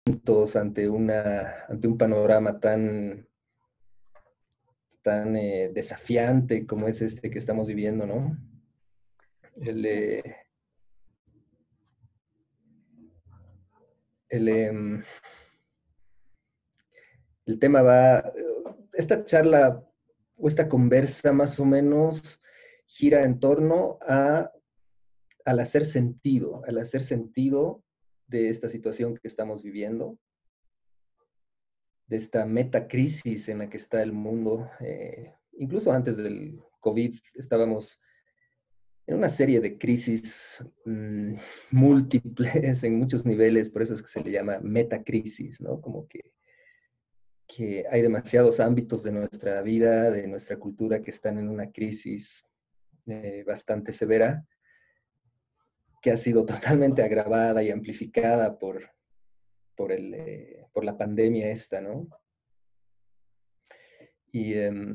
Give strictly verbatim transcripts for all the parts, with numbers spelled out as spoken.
ante, una, ante un panorama tan, tan eh, desafiante como es este que estamos viviendo, ¿no? El, eh, el, eh, el tema va, esta charla o esta conversa más o menos gira en torno a, al hacer sentido, al hacer sentido de esta situación que estamos viviendo, de esta metacrisis en la que está el mundo. Eh, incluso antes del COVID estábamos en una serie de crisis mmm, múltiples en muchos niveles, por eso es que se le llama metacrisis, ¿no? Como que, que hay demasiados ámbitos de nuestra vida, de nuestra cultura, que están en una crisis eh, bastante severa, que ha sido totalmente agravada y amplificada por, por, el, eh, por la pandemia esta, ¿no? Y eh,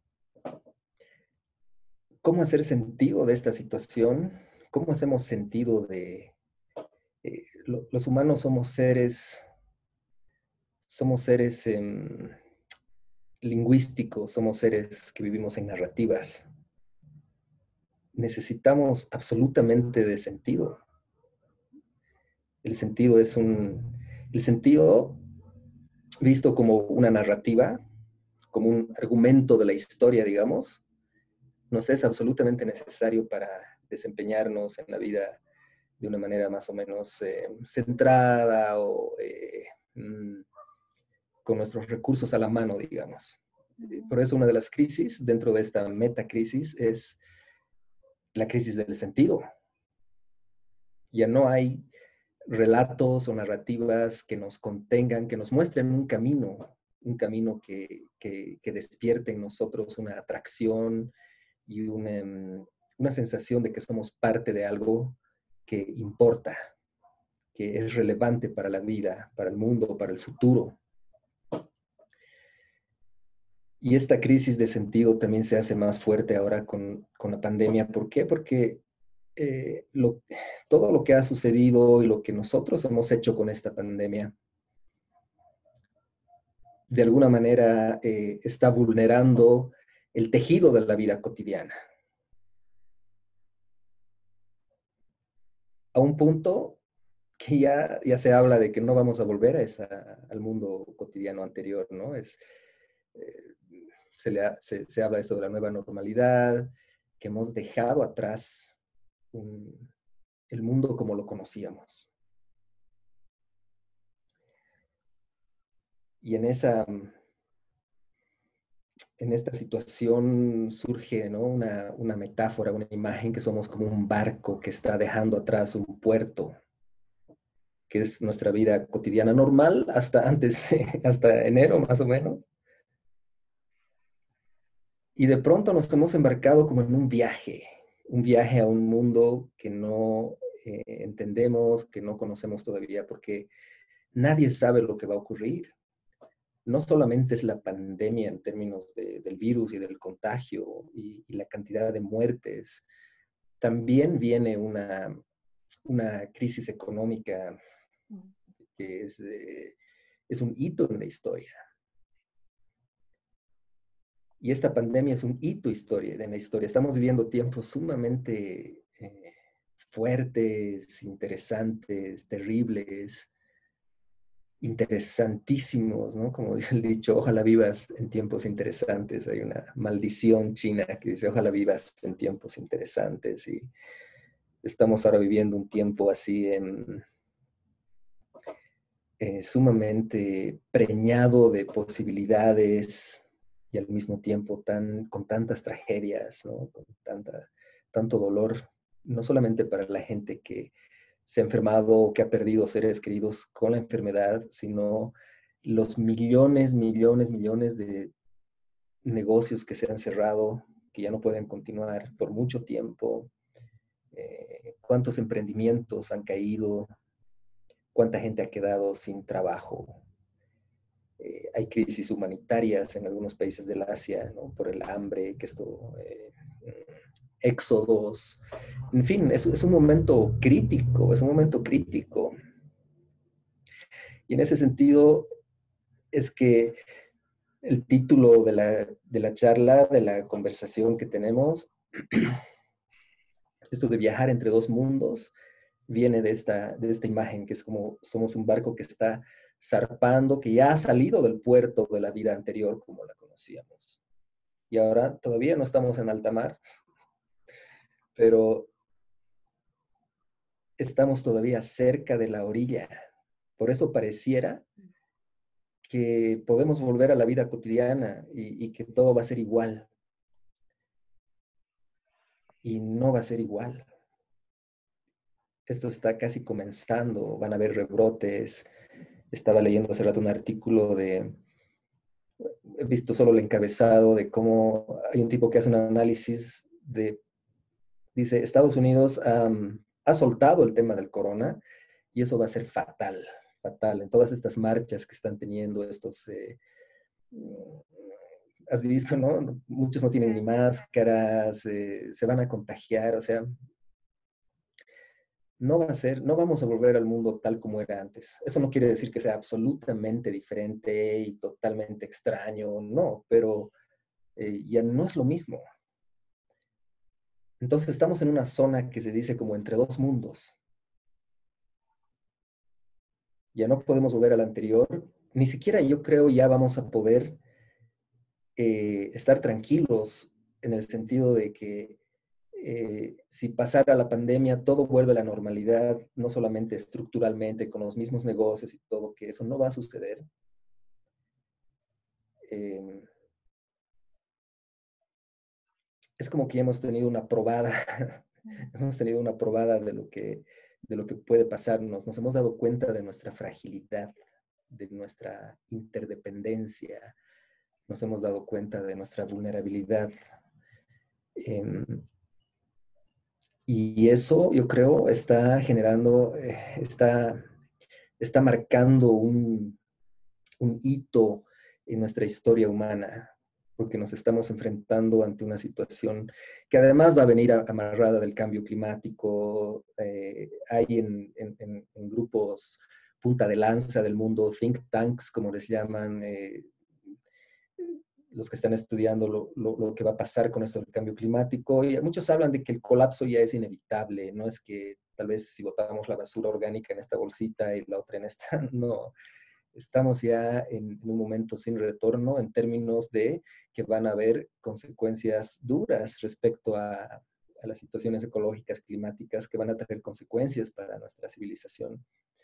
cómo hacer sentido de esta situación, cómo hacemos sentido de... Eh, lo, los humanos somos seres, somos seres eh, lingüísticos, somos seres que vivimos en narrativas. Necesitamos absolutamente de sentido. El sentido es un... El sentido, visto como una narrativa, como un argumento de la historia, digamos, nos es absolutamente necesario para desempeñarnos en la vida de una manera más o menos eh, centrada o eh, mmm, con nuestros recursos a la mano, digamos. Por eso una de las crisis dentro de esta metacrisis es la crisis del sentido. Ya no hay relatos o narrativas que nos contengan, que nos muestren un camino, un camino que, que, que despierte en nosotros una atracción y una, una sensación de que somos parte de algo que importa, que es relevante para la vida, para el mundo, para el futuro. Y esta crisis de sentido también se hace más fuerte ahora con, con la pandemia. ¿Por qué? Porque eh, lo, todo lo que ha sucedido y lo que nosotros hemos hecho con esta pandemia, de alguna manera eh, está vulnerando el tejido de la vida cotidiana. A un punto que ya, ya se habla de que no vamos a volver a esa, al mundo cotidiano anterior, ¿no? Es, eh, se, le ha, se, se habla esto de la nueva normalidad, que hemos dejado atrás un, el mundo como lo conocíamos. Y en esa, en esta situación surge, ¿no? una, una metáfora, una imagen que somos como un barco que está dejando atrás un puerto, que es nuestra vida cotidiana normal hasta antes, hasta enero más o menos. Y de pronto nos hemos embarcado como en un viaje, un viaje a un mundo que no eh, entendemos, que no conocemos todavía, porque nadie sabe lo que va a ocurrir. No solamente es la pandemia en términos de, del virus y del contagio y, y, la cantidad de muertes, también viene una, una crisis económica que es, eh, es un hito en la historia. Y esta pandemia es un hito historia, en la historia. Estamos viviendo tiempos sumamente eh, fuertes, interesantes, terribles, interesantísimos, ¿no? Como dice el dicho, ojalá vivas en tiempos interesantes. Hay una maldición china que dice, ojalá vivas en tiempos interesantes. Y estamos ahora viviendo un tiempo así en, eh, sumamente preñado de posibilidades y al mismo tiempo tan, con tantas tragedias, ¿no? Con tanta, tanto dolor, no solamente para la gente que se ha enfermado o que ha perdido seres queridos con la enfermedad, sino los millones, millones, millones de negocios que se han cerrado, que ya no pueden continuar por mucho tiempo, eh, cuántos emprendimientos han caído, cuánta gente ha quedado sin trabajo. Eh, hay crisis humanitarias en algunos países del Asia, ¿no? Por el hambre, que esto, eh, éxodos, en fin, es, es un momento crítico, es un momento crítico. Y en ese sentido es que el título de la, de la charla, de la conversación que tenemos, esto de viajar entre dos mundos, viene de esta, de esta imagen, que es como somos un barco que está zarpando, que ya ha salido del puerto de la vida anterior como la conocíamos. Y ahora todavía no estamos en alta mar, pero estamos todavía cerca de la orilla. Por eso pareciera que podemos volver a la vida cotidiana y, y que todo va a ser igual. Y no va a ser igual. Esto está casi comenzando, van a haber rebrotes. Estaba leyendo hace rato un artículo de, he visto solo el encabezado de cómo hay un tipo que hace un análisis de, dice, Estados Unidos um, ha soltado el tema del corona y eso va a ser fatal, fatal. En todas estas marchas que están teniendo estos, eh, has visto, ¿no? Muchos no tienen ni máscaras, eh, se van a contagiar, o sea, no va a ser, no vamos a volver al mundo tal como era antes. Eso no quiere decir que sea absolutamente diferente y totalmente extraño, no, pero eh, ya no es lo mismo. Entonces estamos en una zona que se dice como entre dos mundos. Ya no podemos volver al anterior, ni siquiera yo creo ya vamos a poder eh, estar tranquilos en el sentido de que eh, si pasara la pandemia, todo vuelve a la normalidad, no solamente estructuralmente, con los mismos negocios y todo, que eso no va a suceder. Eh, es como que ya hemos tenido una probada, hemos tenido una probada de lo, que, de lo que puede pasarnos. Nos hemos dado cuenta de nuestra fragilidad, de nuestra interdependencia, nos hemos dado cuenta de nuestra vulnerabilidad. Eh, y eso, yo creo, está generando, eh, está, está marcando un, un hito en nuestra historia humana, porque nos estamos enfrentando ante una situación que además va a venir amarrada del cambio climático. Eh, hay en, en, en, grupos punta de lanza del mundo, think tanks, como les llaman, eh, los que están estudiando lo, lo, lo, que va a pasar con esto del cambio climático. Y muchos hablan de que el colapso ya es inevitable, no es que tal vez si botamos la basura orgánica en esta bolsita y la otra en esta, no. Estamos ya en, en un momento sin retorno en términos de que van a haber consecuencias duras respecto a, a las situaciones ecológicas, climáticas, que van a tener consecuencias para nuestra civilización.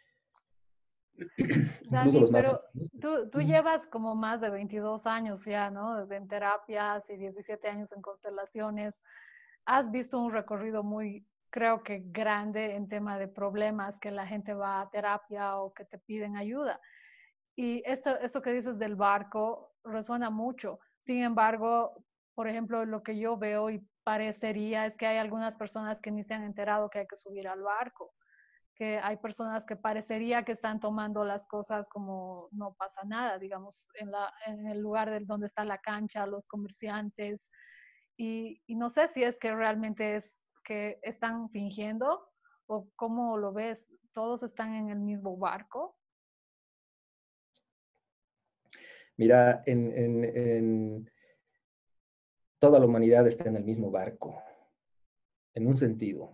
Incluso Dani, los más... pero tú, tú llevas como más de veintidós años ya, ¿no? En terapias y diecisiete años en constelaciones. Has visto un recorrido muy, creo que grande en tema de problemas que la gente va a terapia o que te piden ayuda. Y esto, esto que dices del barco resuena mucho. Sin embargo, por ejemplo, lo que yo veo y parecería es que hay algunas personas que ni se han enterado que hay que subir al barco, que hay personas que parecería que están tomando las cosas como no pasa nada, digamos, en, la, en el lugar de donde está la cancha, los comerciantes, y, y no sé si es que realmente es que están fingiendo o cómo lo ves, todos están en el mismo barco. Mira, en, en, en toda la humanidad está en el mismo barco, en un sentido.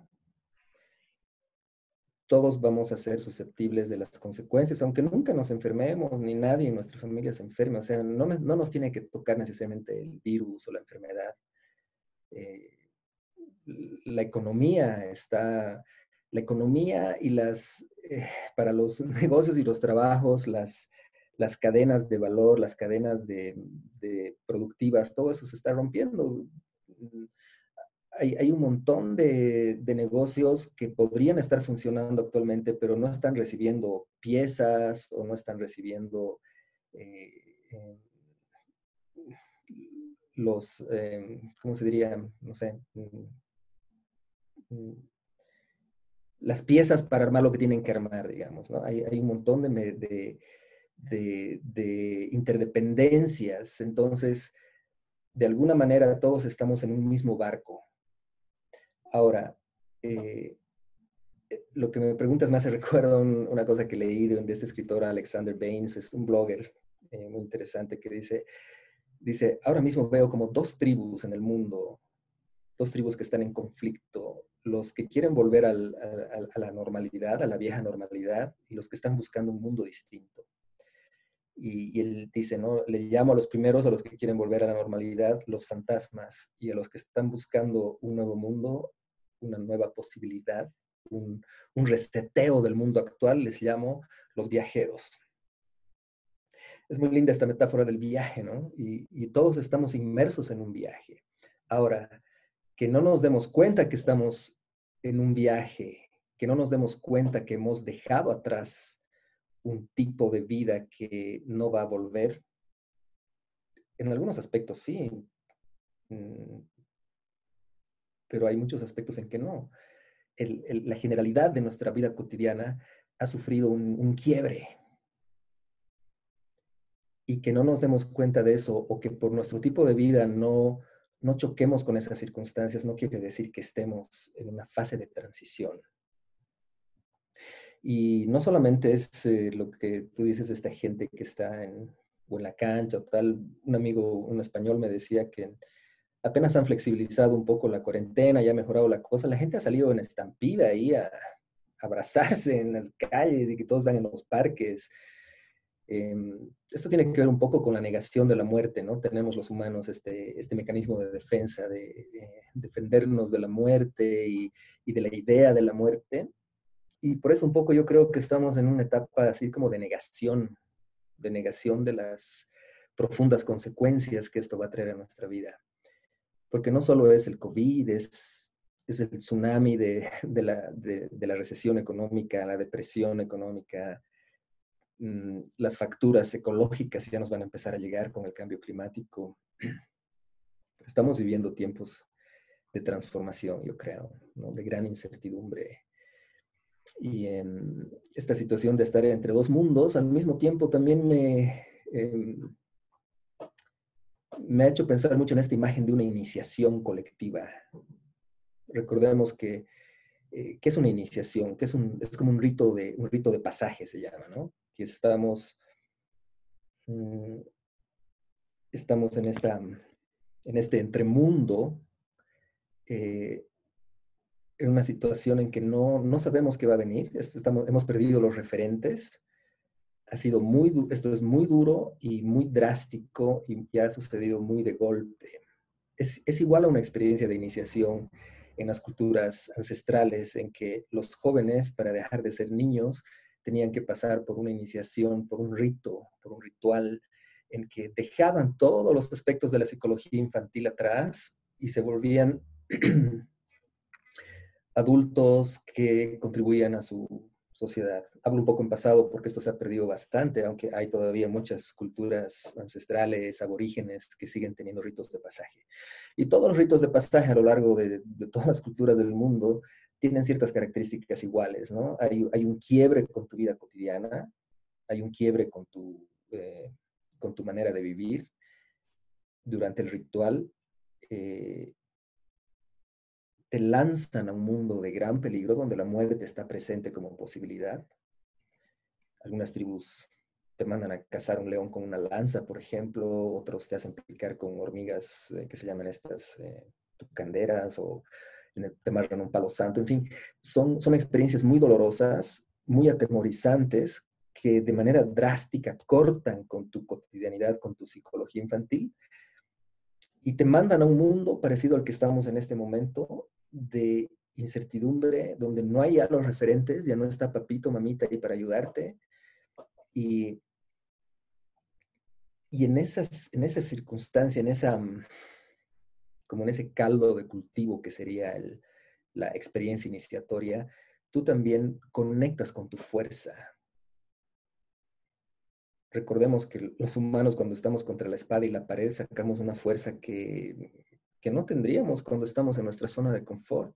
Todos vamos a ser susceptibles de las consecuencias, aunque nunca nos enfermemos, ni nadie en nuestra familia se enferme. O sea, no, no nos tiene que tocar necesariamente el virus o la enfermedad. Eh, la economía está, la economía y las, eh, para los negocios y los trabajos, las, las cadenas de valor, las cadenas de, de productivas, todo eso se está rompiendo. Hay, hay, un montón de, de, negocios que podrían estar funcionando actualmente, pero no están recibiendo piezas o no están recibiendo eh, eh, los, eh, ¿cómo se diría? No sé, las piezas para armar lo que tienen que armar, digamos, ¿no? Hay, hay un montón de, de, de, de interdependencias, entonces, de alguna manera todos estamos en un mismo barco. Ahora, eh, lo que me preguntas me hace recuerdo un, una cosa que leí de, de este escritor Alexander Baines, es un blogger eh, muy interesante que dice, dice, ahora mismo veo como dos tribus en el mundo, dos tribus que están en conflicto, los que quieren volver al, a, a la normalidad, a la vieja normalidad, y los que están buscando un mundo distinto. Y, y él dice, ¿no? Le llamo a los primeros, a los que quieren volver a la normalidad, los fantasmas, y a los que están buscando un nuevo mundo, una nueva posibilidad, un, un reseteo del mundo actual, les llamo los viajeros. Es muy linda esta metáfora del viaje, ¿no? Y, y todos estamos inmersos en un viaje. Ahora, que no nos demos cuenta que estamos en un viaje, que no nos demos cuenta que hemos dejado atrás un tipo de vida que no va a volver. En algunos aspectos sí, pero hay muchos aspectos en que no. El, el, la generalidad de nuestra vida cotidiana ha sufrido un, un quiebre. Y que no nos demos cuenta de eso o que por nuestro tipo de vida no, no choquemos con esas circunstancias no quiere decir que estemos en una fase de transición. Y no solamente es eh, lo que tú dices de esta gente que está en, o en la cancha o tal. Un amigo, un español, me decía que apenas han flexibilizado un poco la cuarentena, ya ha mejorado la cosa. La gente ha salido en estampida ahí a, a abrazarse en las calles y que todos dan en los parques. Eh, esto tiene que ver un poco con la negación de la muerte, ¿no? Tenemos los humanos este, este mecanismo de defensa, de eh, defendernos de la muerte y, y de la idea de la muerte. Y por eso un poco yo creo que estamos en una etapa así como de negación, de negación de las profundas consecuencias que esto va a traer a nuestra vida. Porque no solo es el COVID, es, es el tsunami de, de, la, de, de la recesión económica, la depresión económica, mmm, las facturas ecológicas ya nos van a empezar a llegar con el cambio climático. Estamos viviendo tiempos de transformación, yo creo, ¿no? De gran incertidumbre. Y eh, esta situación de estar entre dos mundos, al mismo tiempo también me, eh, me ha hecho pensar mucho en esta imagen de una iniciación colectiva. Recordemos que, eh, ¿qué es una iniciación? Que es, un, es como un rito, de, un rito de pasaje, se llama, ¿no? Que estamos, mmm, estamos en, esta, en este entremundo, eh, en una situación en que no, no sabemos qué va a venir. Estamos, hemos perdido los referentes. Ha sido muy, esto es muy duro y muy drástico y ya ha sucedido muy de golpe. Es, es igual a una experiencia de iniciación en las culturas ancestrales en que los jóvenes, para dejar de ser niños, tenían que pasar por una iniciación, por un rito, por un ritual, en que dejaban todos los aspectos de la psicología infantil atrás y se volvían adultos que contribuían a su sociedad. Hablo un poco en pasado porque esto se ha perdido bastante, aunque hay todavía muchas culturas ancestrales, aborígenes, que siguen teniendo ritos de pasaje. Y todos los ritos de pasaje a lo largo de, de todas las culturas del mundo tienen ciertas características iguales, ¿no? Hay, hay un quiebre con tu vida cotidiana, hay un quiebre con tu, eh, con tu manera de vivir durante el ritual. Eh, te lanzan a un mundo de gran peligro donde la muerte está presente como posibilidad. Algunas tribus te mandan a cazar un león con una lanza, por ejemplo, otros te hacen picar con hormigas eh, que se llaman estas eh, tucanderas o te amarran un palo santo, en fin, son, son experiencias muy dolorosas, muy atemorizantes, que de manera drástica cortan con tu cotidianidad, con tu psicología infantil, y te mandan a un mundo parecido al que estamos en este momento, de incertidumbre, donde no hay ya los referentes, ya no está papito, mamita ahí para ayudarte. Y, y en, esas, en esa circunstancia, en esa, como en ese caldo de cultivo que sería el, la experiencia iniciatoria, tú también conectas con tu fuerza. Recordemos que los humanos cuando estamos contra la espada y la pared sacamos una fuerza que, que no tendríamos cuando estamos en nuestra zona de confort.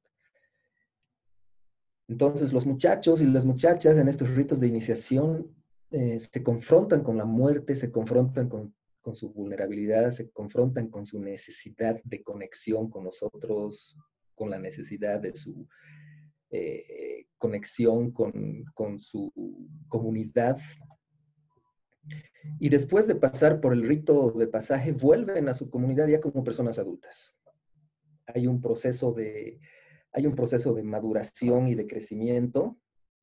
Entonces los muchachos y las muchachas en estos ritos de iniciación eh, se confrontan con la muerte, se confrontan con, con su vulnerabilidad, se confrontan con su necesidad de conexión con nosotros, con la necesidad de su, eh, conexión con, con su comunidad. Y después de pasar por el rito de pasaje, vuelven a su comunidad ya como personas adultas. Hay un proceso de, hay un proceso de maduración y de crecimiento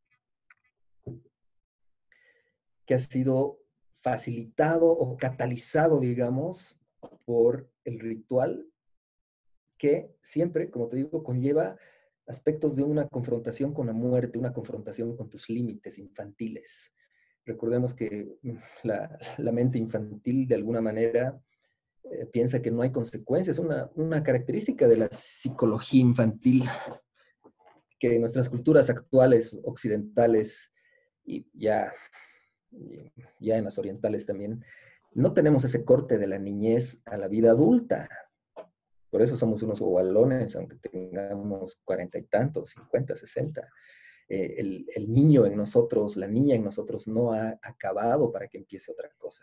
que ha sido facilitado o catalizado, digamos, por el ritual que siempre, como te digo, conlleva aspectos de una confrontación con la muerte, una confrontación con tus límites infantiles. Recordemos que la, la mente infantil de alguna manera eh, piensa que no hay consecuencias, una, una característica de la psicología infantil que en nuestras culturas actuales occidentales y ya, ya en las orientales también, no tenemos ese corte de la niñez a la vida adulta. Por eso somos unos bobalones, aunque tengamos cuarenta y tantos, cincuenta, sesenta. Eh, el, el niño en nosotros, la niña en nosotros no ha acabado para que empiece otra cosa.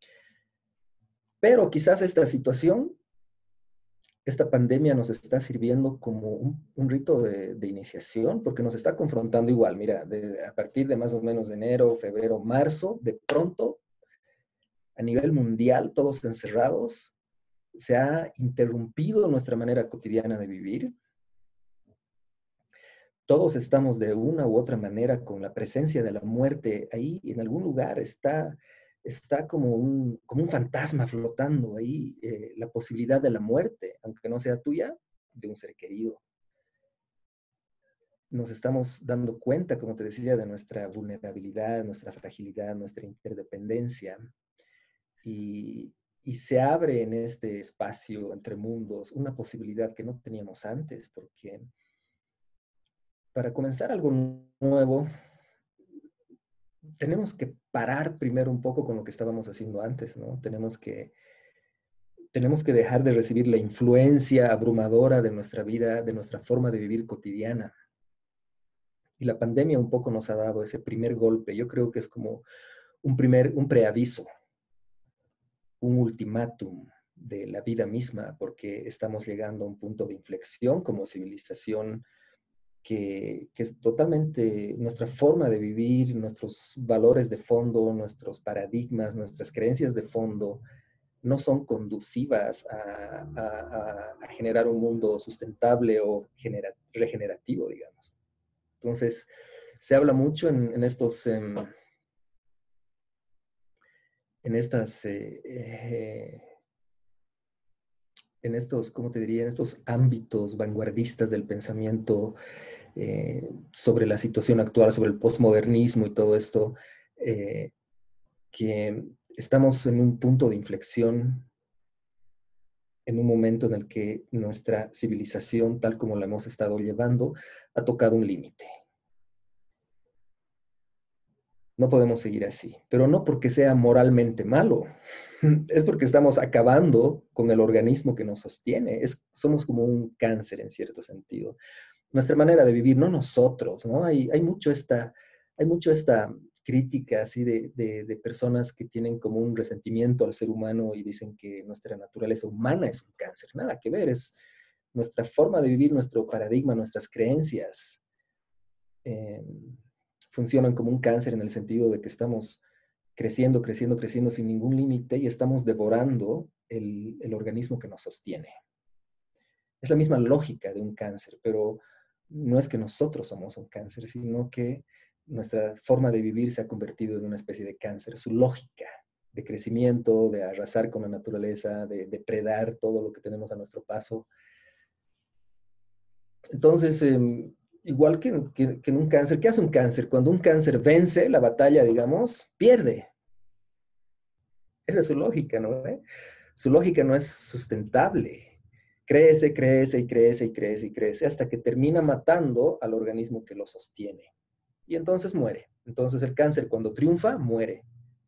Pero quizás esta situación, esta pandemia nos está sirviendo como un, un rito de, de iniciación, porque nos está confrontando igual. Mira, de, a partir de más o menos de enero, febrero, marzo, de pronto, a nivel mundial, todos encerrados, se ha interrumpido nuestra manera cotidiana de vivir. Todos estamos de una u otra manera con la presencia de la muerte ahí en algún lugar. Está, está como, un, como un fantasma flotando ahí, eh, la posibilidad de la muerte, aunque no sea tuya, de un ser querido. Nos estamos dando cuenta, como te decía, de nuestra vulnerabilidad, nuestra fragilidad, nuestra interdependencia. Y, y se abre en este espacio entre mundos una posibilidad que no teníamos antes, porque para comenzar algo nuevo, tenemos que parar primero un poco con lo que estábamos haciendo antes, ¿no? Tenemos que, tenemos que dejar de recibir la influencia abrumadora de nuestra vida, de nuestra forma de vivir cotidiana. Y la pandemia un poco nos ha dado ese primer golpe. Yo creo que es como un primer, un preaviso, un ultimátum de la vida misma, porque estamos llegando a un punto de inflexión como civilización que, que es totalmente nuestra forma de vivir, nuestros valores de fondo, nuestros paradigmas, nuestras creencias de fondo, no son conducivas a, a, a generar un mundo sustentable o genera, regenerativo, digamos. Entonces, se habla mucho en, en estos, en, en estas, eh, eh, en estos, ¿cómo te diría? En estos ámbitos vanguardistas del pensamiento eh, sobre la situación actual, sobre el posmodernismo y todo esto, eh, que estamos en un punto de inflexión, en un momento en el que nuestra civilización, tal como la hemos estado llevando, ha tocado un límite. No podemos seguir así, pero no porque sea moralmente malo, es porque estamos acabando con el organismo que nos sostiene. Es, somos como un cáncer en cierto sentido. Nuestra manera de vivir, no nosotros, ¿no? Hay, hay mucho esta, hay mucho esta crítica así de, de, de personas que tienen como un resentimiento al ser humano y dicen que nuestra naturaleza humana es un cáncer. Nada que ver, es nuestra forma de vivir, nuestro paradigma, nuestras creencias. Eh, funcionan como un cáncer en el sentido de que estamos creciendo, creciendo, creciendo sin ningún límite y estamos devorando el, el organismo que nos sostiene. Es la misma lógica de un cáncer, pero no es que nosotros somos un cáncer, sino que nuestra forma de vivir se ha convertido en una especie de cáncer. Su lógica de crecimiento, de arrasar con la naturaleza, de depredar todo lo que tenemos a nuestro paso. Entonces, eh, igual que, que, que en un cáncer, ¿qué hace un cáncer? Cuando un cáncer vence la batalla, digamos, pierde. Esa es su lógica, ¿no? ¿Eh? Su lógica no es sustentable. Crece, crece y crece y crece y crece hasta que termina matando al organismo que lo sostiene. Y entonces muere. Entonces el cáncer cuando triunfa, muere.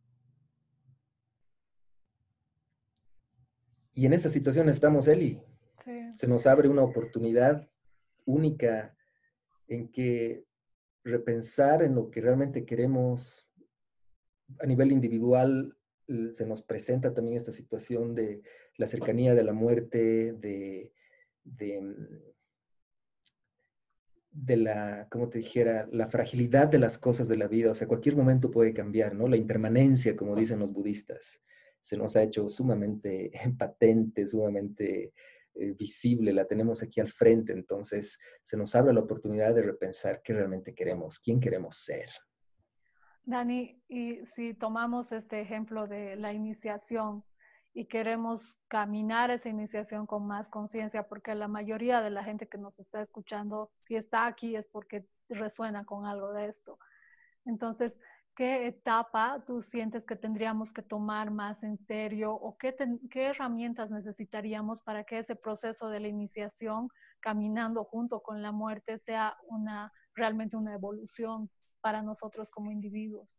Y en esa situación estamos, Eli. Sí. Se nos abre una oportunidad única en que repensar en lo que realmente queremos a nivel individual. Se nos presenta también esta situación de la cercanía de la muerte, de, de, de la, como te dijera, la fragilidad de las cosas de la vida. O sea, cualquier momento puede cambiar, ¿no? La impermanencia, como dicen los budistas, se nos ha hecho sumamente patente, sumamente eh, visible, la tenemos aquí al frente. Entonces, se nos abre la oportunidad de repensar qué realmente queremos, quién queremos ser. Dani, y si tomamos este ejemplo de la iniciación y queremos caminar esa iniciación con más conciencia, porque la mayoría de la gente que nos está escuchando, si está aquí es porque resuena con algo de esto. Entonces, ¿qué etapa tú sientes que tendríamos que tomar más en serio o qué, ten, qué herramientas necesitaríamos para que ese proceso de la iniciación, caminando junto con la muerte, sea una, realmente una evolución para nosotros como individuos?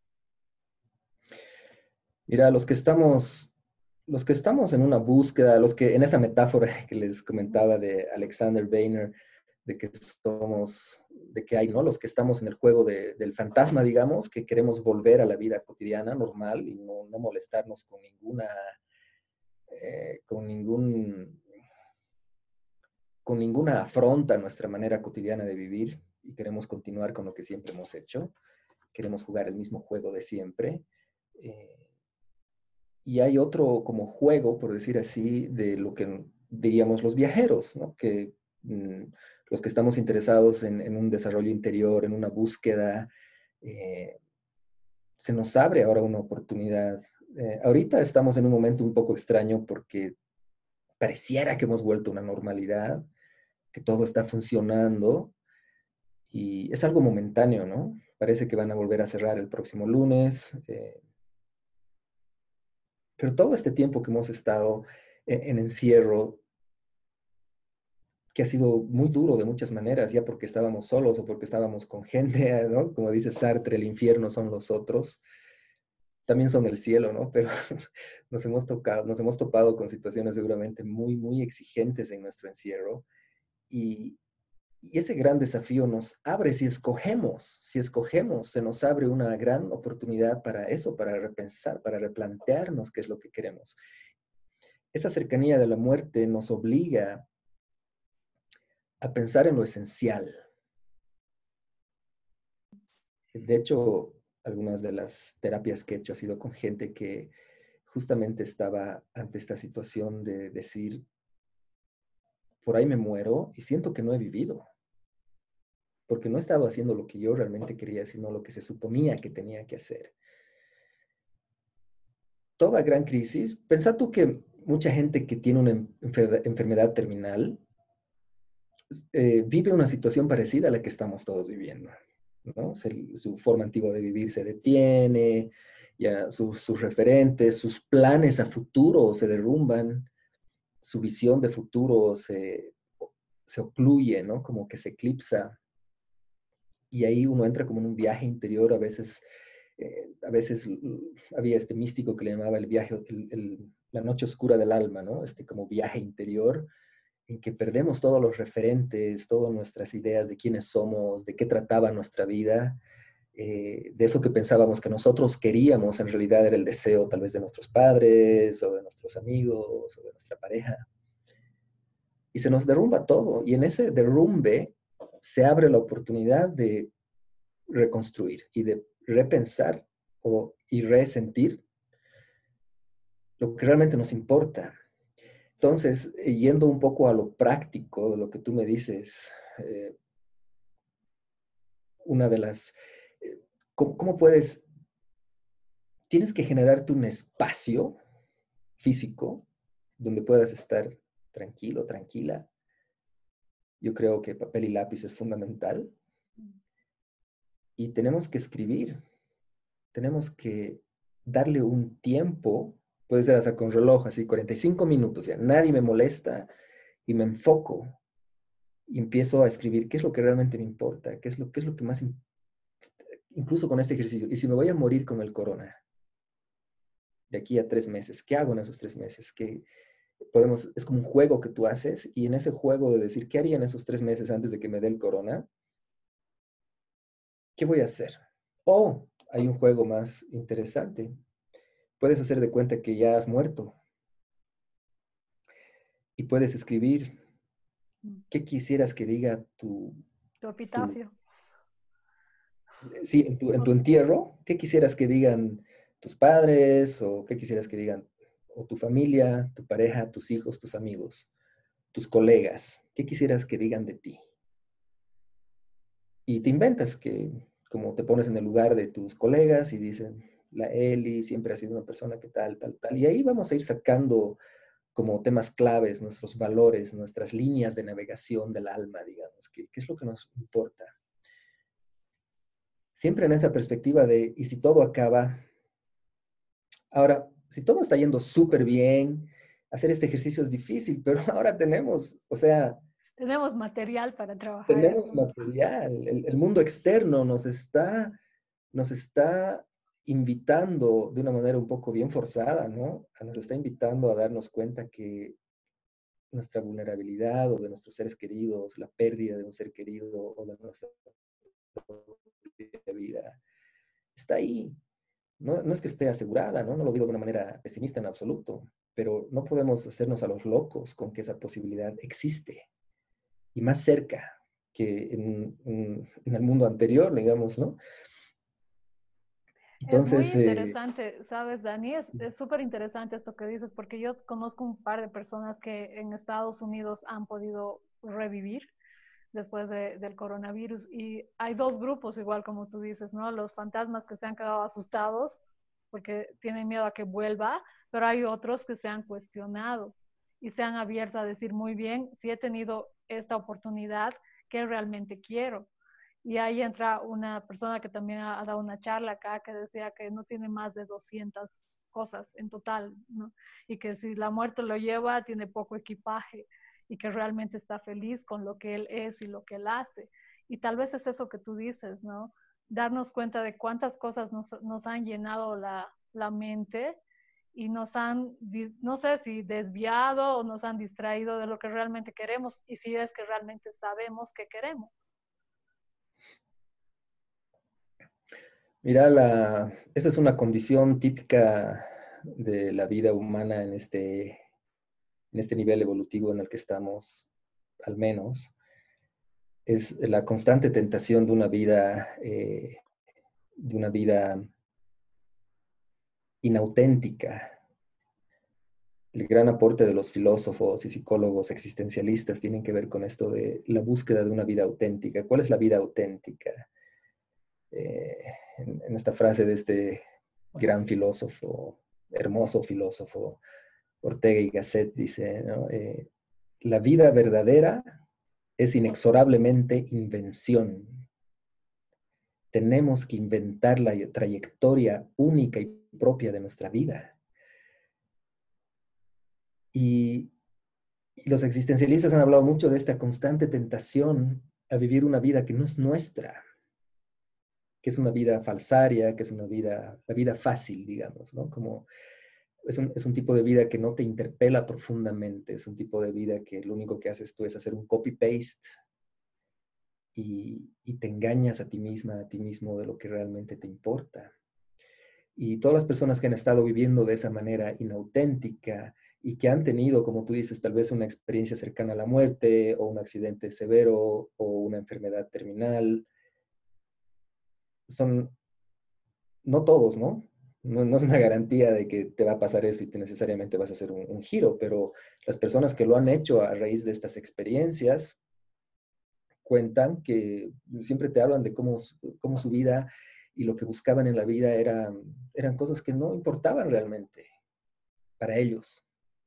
Mira, los que estamos, los que estamos en una búsqueda, los que en esa metáfora que les comentaba de Alexander Weiner, de que somos, de que hay, ¿no? Los que estamos en el juego de, del fantasma, digamos, que queremos volver a la vida cotidiana, normal, y no, no molestarnos con ninguna, eh, con ningún, con ninguna afronta a nuestra manera cotidiana de vivir, y queremos continuar con lo que siempre hemos hecho, queremos jugar el mismo juego de siempre. Eh, y hay otro como juego, por decir así, de lo que diríamos los viajeros, ¿no? Que mmm, los que estamos interesados en, en, un desarrollo interior, en una búsqueda, eh, se nos abre ahora una oportunidad. Eh, ahorita estamos en un momento un poco extraño porque pareciera que hemos vuelto a una normalidad, que todo está funcionando y es algo momentáneo, ¿no? Parece que van a volver a cerrar el próximo lunes. Eh, pero todo este tiempo que hemos estado en, en encierro, que ha sido muy duro de muchas maneras, ya porque estábamos solos o porque estábamos con gente, ¿no? Como dice Sartre, el infierno son los otros, también son el cielo, ¿no? Pero nos hemos tocado, nos hemos topado con situaciones seguramente muy, muy exigentes en nuestro encierro y, y ese gran desafío nos abre si escogemos, si escogemos, se nos abre una gran oportunidad para eso, para repensar, para replantearnos qué es lo que queremos. Esa cercanía de la muerte nos obliga a pensar en lo esencial. De hecho, algunas de las terapias que he hecho ha sido con gente que justamente estaba ante esta situación de decir, por ahí me muero y siento que no he vivido, porque no he estado haciendo lo que yo realmente quería, sino lo que se suponía que tenía que hacer. Toda gran crisis, pensá tú que mucha gente que tiene una enfer enfermedad terminal eh, vive una situación parecida a la que estamos todos viviendo, ¿no? Se, su forma antigua de vivir se detiene, ya su, sus referentes, sus planes a futuro se derrumban, su visión de futuro se, se ocluye, ¿no? Como que se eclipsa. Y ahí uno entra como en un viaje interior, a veces, eh, a veces había este místico que le llamaba el viaje, el, el, la noche oscura del alma, ¿no? Este como viaje interior en que perdemos todos los referentes, todas nuestras ideas de quiénes somos, de qué trataba nuestra vida, eh, de eso que pensábamos que nosotros queríamos, en realidad era el deseo tal vez de nuestros padres o de nuestros amigos o de nuestra pareja. Y se nos derrumba todo. Y en ese derrumbe se abre la oportunidad de reconstruir y de repensar o, y resentir lo que realmente nos importa. Entonces, yendo un poco a lo práctico de lo que tú me dices, eh, una de las, eh, ¿cómo, ¿cómo puedes? Tienes que generarte un espacio físico donde puedas estar tranquilo, tranquila. Yo creo que papel y lápiz es fundamental. Y tenemos que escribir, tenemos que darle un tiempo, puede ser hasta con reloj, así cuarenta y cinco minutos, ya nadie me molesta y me enfoco y empiezo a escribir qué es lo que realmente me importa, qué es lo, qué es lo que más, incluso con este ejercicio, y si me voy a morir con el corona de aquí a tres meses, ¿qué hago en esos tres meses? ¿Qué podemos, es como un juego que tú haces y en ese juego de decir, ¿qué haría en esos tres meses antes de que me dé el corona? ¿Qué voy a hacer? O hay un juego más interesante. Puedes hacer de cuenta que ya has muerto y puedes escribir qué quisieras que diga tu, Tu Tu, epitafio. sí, en tu, en tu entierro, ¿qué quisieras que digan tus padres o qué quisieras que digan o tu familia, tu pareja, tus hijos, tus amigos, tus colegas? ¿Qué quisieras que digan de ti? Y te inventas que como te pones en el lugar de tus colegas y dicen, la Eli siempre ha sido una persona que tal, tal, tal. Y ahí vamos a ir sacando como temas claves, nuestros valores, nuestras líneas de navegación del alma, digamos, qué, qué es lo que nos importa. Siempre en esa perspectiva de, ¿y si todo acaba? Ahora, si todo está yendo súper bien, hacer este ejercicio es difícil, pero ahora tenemos, o sea, Tenemos material para trabajar tenemos eso. material. El, el mundo externo nos está, nos está invitando de una manera un poco bien forzada, ¿no? Nos está invitando a darnos cuenta que nuestra vulnerabilidad o de nuestros seres queridos, la pérdida de un ser querido o de nuestra propia vida, está ahí. No, no es que esté asegurada, ¿no? No lo digo de una manera pesimista en absoluto, pero no podemos hacernos a los locos con que esa posibilidad existe y más cerca que en, en, en el mundo anterior, digamos, ¿no? Es muy Entonces, eh, interesante, ¿sabes, Dani? Es es súper interesante esto que dices, porque yo conozco un par de personas que en Estados Unidos han podido revivir después de- del coronavirus y hay dos grupos, igual como tú dices, ¿no? Los fantasmas que se han quedado asustados porque tienen miedo a que vuelva, pero hay otros que se han cuestionado y se han abierto a decir, muy bien, si he tenido esta oportunidad, ¿qué realmente quiero? Y ahí entra una persona que también ha, ha dado una charla acá que decía que no tiene más de doscientas cosas en total, ¿no? Y que si la muerte lo lleva, tiene poco equipaje y que realmente está feliz con lo que él es y lo que él hace. Y tal vez es eso que tú dices, ¿no? Darnos cuenta de cuántas cosas nos, nos han llenado la, la mente y nos han, no sé si desviado o nos han distraído de lo que realmente queremos y si es que realmente sabemos qué queremos. mira, la, esa es una condición típica de la vida humana en este, en este nivel evolutivo en el que estamos, al menos, es la constante tentación de una vida, eh, de una vida inauténtica. El gran aporte de los filósofos y psicólogos existencialistas tienen que ver con esto de la búsqueda de una vida auténtica. ¿Cuál es la vida auténtica? Eh, en, en esta frase de este gran filósofo, hermoso filósofo, Ortega y Gasset, dice, ¿no? Eh, la vida verdadera es inexorablemente invención. Tenemos que inventar la trayectoria única y propia de nuestra vida. Y, y los existencialistas han hablado mucho de esta constante tentación a vivir una vida que no es nuestra, que es una vida falsaria, que es una vida, la vida fácil, digamos, ¿no? Como es un, es un tipo de vida que no te interpela profundamente, es un tipo de vida que lo único que haces tú es hacer un copy-paste y, y te engañas a ti misma, a ti mismo de lo que realmente te importa. Y todas las personas que han estado viviendo de esa manera inauténtica y que han tenido, como tú dices, tal vez una experiencia cercana a la muerte o un accidente severo o una enfermedad terminal, son, no todos, ¿no? No, no es una garantía de que te va a pasar eso y te necesariamente vas a hacer un, un giro, pero las personas que lo han hecho a raíz de estas experiencias cuentan que siempre te hablan de cómo, cómo su vida y lo que buscaban en la vida era, eran cosas que no importaban realmente para ellos.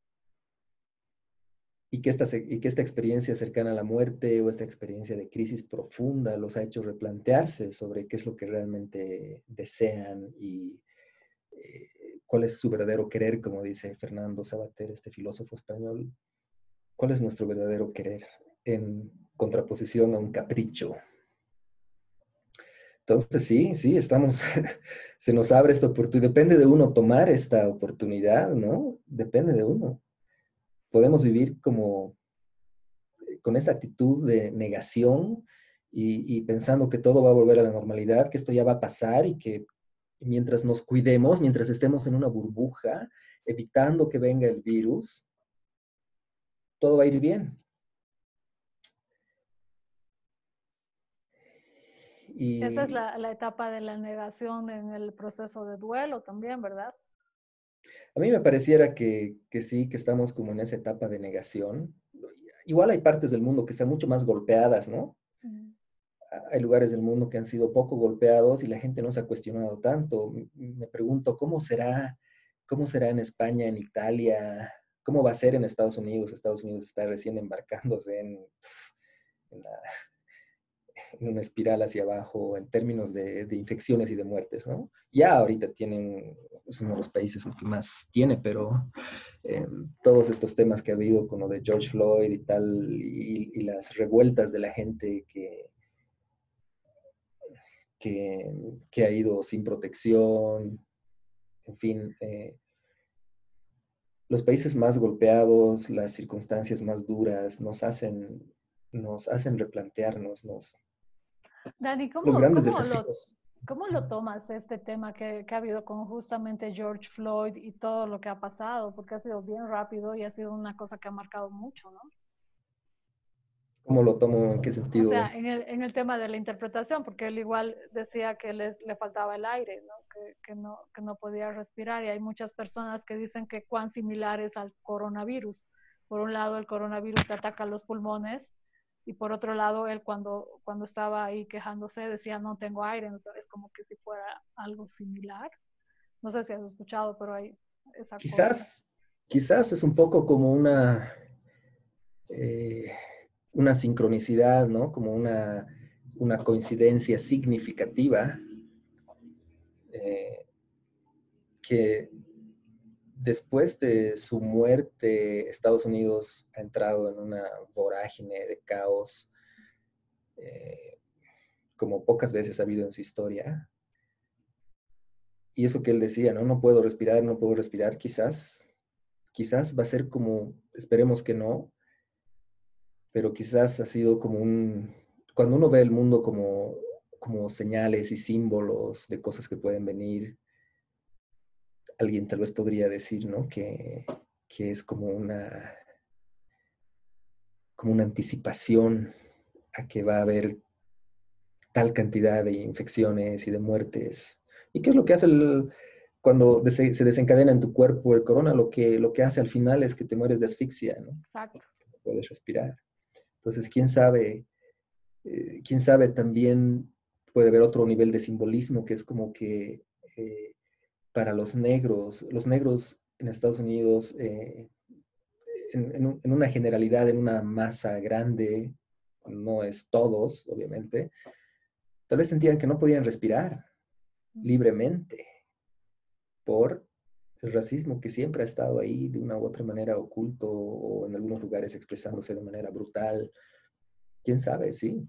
Y que, esta, y que esta experiencia cercana a la muerte o esta experiencia de crisis profunda los ha hecho replantearse sobre qué es lo que realmente desean y eh, cuál es su verdadero querer, como dice Fernando Sabater, este filósofo español. ¿Cuál es nuestro verdadero querer en contraposición a un capricho? Entonces, sí, sí, estamos, se nos abre esta oportunidad. Depende de uno tomar esta oportunidad, ¿no? Depende de uno. Podemos vivir como con esa actitud de negación y, y pensando que todo va a volver a la normalidad, que esto ya va a pasar y que mientras nos cuidemos, mientras estemos en una burbuja, evitando que venga el virus, todo va a ir bien. Esa es Y la, la etapa de la negación en el proceso de duelo también, ¿verdad? a mí me pareciera que, que sí, que estamos como en esa etapa de negación. Igual hay partes del mundo que están mucho más golpeadas, ¿no? Mm. Hay lugares del mundo que han sido poco golpeados y la gente no se ha cuestionado tanto. Me pregunto, ¿cómo será, cómo será en España, en Italia? ¿Cómo va a ser en Estados Unidos? Estados Unidos está recién embarcándose en, en, la, en una espiral hacia abajo en términos de, de, infecciones y de muertes, ¿no? Ya ahorita tienen, es uno de los países que más tiene, pero eh, todos estos temas que ha habido con lo de George Floyd y tal, y, y las revueltas de la gente que que, que ha ido sin protección, en fin, eh, los países más golpeados, las circunstancias más duras nos hacen, nos hacen replantearnos nos, Dani, los ¿cómo, grandes cómo lo, desafíos. cómo lo tomas este tema que, que ha habido con justamente George Floyd y todo lo que ha pasado? Porque ha sido bien rápido y ha sido una cosa que ha marcado mucho, ¿no? ¿Cómo lo tomo? ¿En qué O sea, sentido? en el, en el tema de la interpretación, porque él igual decía que les, le faltaba el aire, ¿no? Que, que ¿no? que no podía respirar. Y hay muchas personas que dicen que cuán similar es al coronavirus. Por un lado, el coronavirus te ataca los pulmones y por otro lado, él cuando, cuando estaba ahí quejándose decía, no tengo aire. Entonces, como que si fuera algo similar. No sé si has escuchado, pero hay esa cosa. Quizás, quizás es un poco como una, eh, una sincronicidad, ¿no? Como una, una coincidencia significativa eh, que después de su muerte, Estados Unidos ha entrado en una vorágine de caos eh, como pocas veces ha habido en su historia. Y eso que él decía, ¿no? No puedo respirar, no puedo respirar, quizás, quizás va a ser como, esperemos que no, pero quizás ha sido como un, cuando uno ve el mundo como, como señales y símbolos de cosas que pueden venir, alguien tal vez podría decir, ¿no? Que, que es como una, como una anticipación a que va a haber tal cantidad de infecciones y de muertes. ¿Y qué es lo que hace el, cuando se desencadena en tu cuerpo el corona? Lo que, lo que hace al final es que te mueres de asfixia, ¿no? Exacto. No puedes respirar. Entonces, quién sabe, eh, quién sabe también puede haber otro nivel de simbolismo que es como que eh, para los negros, los negros en Estados Unidos, eh, en, en, en una generalidad, en una masa grande, no es todos, obviamente, tal vez sentían que no podían respirar libremente por el racismo que siempre ha estado ahí de una u otra manera oculto o en algunos lugares expresándose de manera brutal. ¿Quién sabe? Sí.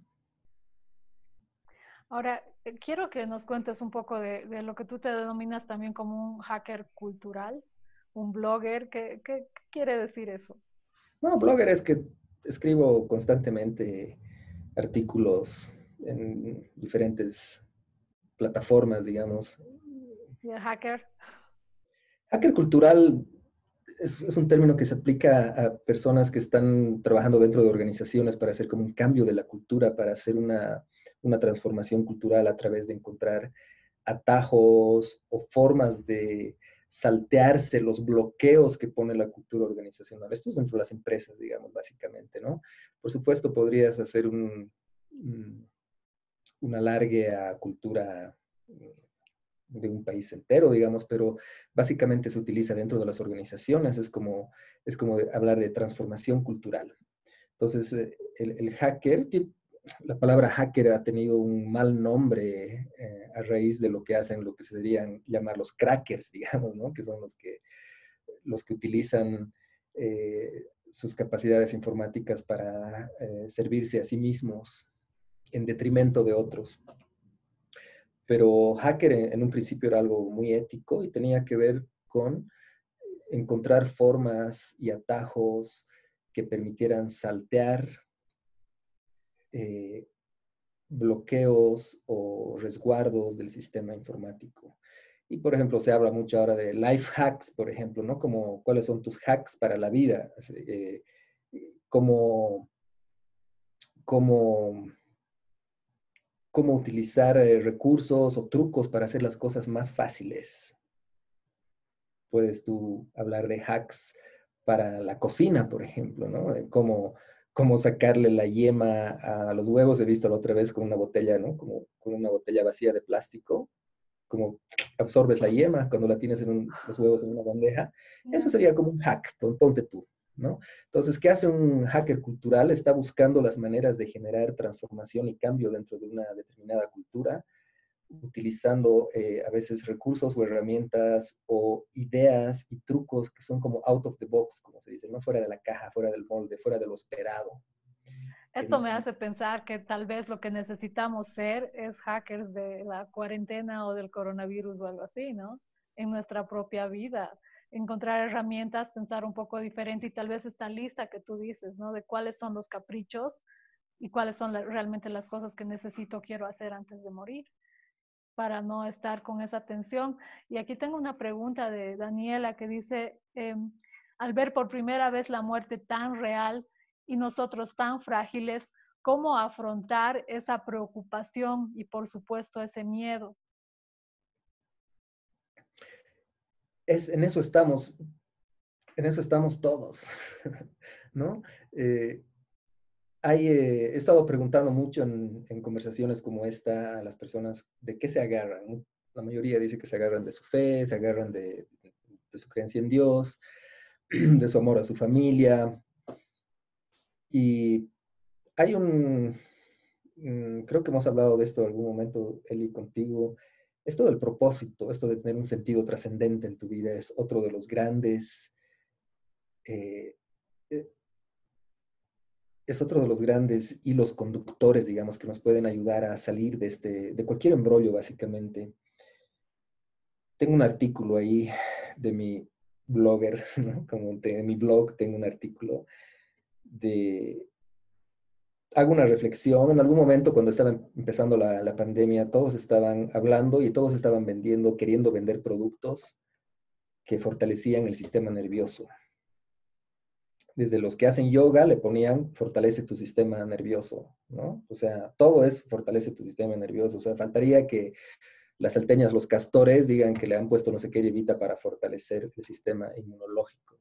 Ahora, eh, quiero que nos cuentes un poco de, de lo que tú te denominas también como un hacker cultural, un blogger. ¿Qué, qué, qué quiere decir eso? No, blogger es que escribo constantemente artículos en diferentes plataformas, digamos. ¿Y el hacker? Hacker cultural es, es, un término que se aplica a personas que están trabajando dentro de organizaciones para hacer como un cambio de la cultura, para hacer una, una transformación cultural a través de encontrar atajos o formas de saltearse los bloqueos que pone la cultura organizacional. Esto es dentro de las empresas, digamos, básicamente, ¿no? Por supuesto, podrías hacer un, un, un alargue a cultura de un país entero, digamos, pero básicamente se utiliza dentro de las organizaciones, es como, es como de hablar de transformación cultural. Entonces, el, el hacker, la palabra hacker ha tenido un mal nombre eh, a raíz de lo que hacen, lo que se deberían llamar los crackers, digamos, ¿no? Que son los que, los que utilizan eh, sus capacidades informáticas para eh, servirse a sí mismos en detrimento de otros. Pero hacker en, en un principio era algo muy ético y tenía que ver con encontrar formas y atajos que permitieran saltear eh, bloqueos o resguardos del sistema informático. Y, por ejemplo, se habla mucho ahora de life hacks, por ejemplo, ¿no? Como cuáles son tus hacks para la vida, eh, cómo, cómo, cómo utilizar eh, recursos o trucos para hacer las cosas más fáciles. Puedes tú hablar de hacks para la cocina, por ejemplo, ¿no? De cómo, cómo sacarle la yema a los huevos. He visto la otra vez con una botella, ¿no? Como con una botella vacía de plástico, como absorbes la yema cuando la tienes en un, los huevos en una bandeja. Eso Ya. sería como un hack, ponte tú, ¿no? Entonces, ¿qué hace un hacker cultural? Está buscando las maneras de generar transformación y cambio dentro de una determinada cultura, utilizando eh, a veces recursos o herramientas o ideas y trucos que son como out of the box, como se dice, no fuera de la caja, fuera del molde, fuera de lo esperado. Esto En, me en, hace pensar que tal vez lo que necesitamos ser es hackers de la cuarentena o del coronavirus o algo así, ¿no? En nuestra propia vida. Encontrar herramientas, pensar un poco diferente y tal vez esta lista que tú dices, ¿no? De cuáles son los caprichos y cuáles son la, realmente las cosas que necesito, quiero hacer antes de morir, para no estar con esa tensión. Y aquí tengo una pregunta de Daniela que dice, eh, al ver por primera vez la muerte tan real y nosotros tan frágiles, ¿cómo afrontar esa preocupación y por supuesto ese miedo? es, en eso estamos, en eso estamos todos, ¿no? Eh, hay, eh, he estado preguntando mucho en, en, conversaciones como esta a las personas de qué se agarran. La mayoría dice que se agarran de su fe, se agarran de, de su creencia en Dios, de su amor a su familia. Y hay un, mm, creo que hemos hablado de esto en algún momento, Eli, contigo. Esto del propósito, esto de tener un sentido trascendente en tu vida es otro de los grandes, eh, eh, es otro de los grandes hilos conductores, digamos, que nos pueden ayudar a salir de, este, de cualquier embrollo, básicamente. Tengo un artículo ahí de mi blogger, ¿no? Como de mi blog tengo un artículo de... Hago una reflexión. En algún momento, cuando estaba empezando la, la pandemia, todos estaban hablando y todos estaban vendiendo, queriendo vender productos que fortalecían el sistema nervioso. Desde los que hacen yoga le ponían fortalece tu sistema nervioso, ¿no? O sea, todo es fortalece tu sistema nervioso. O sea, faltaría que las salteñas, los castores, digan que le han puesto no sé qué hierbita para fortalecer el sistema inmunológico.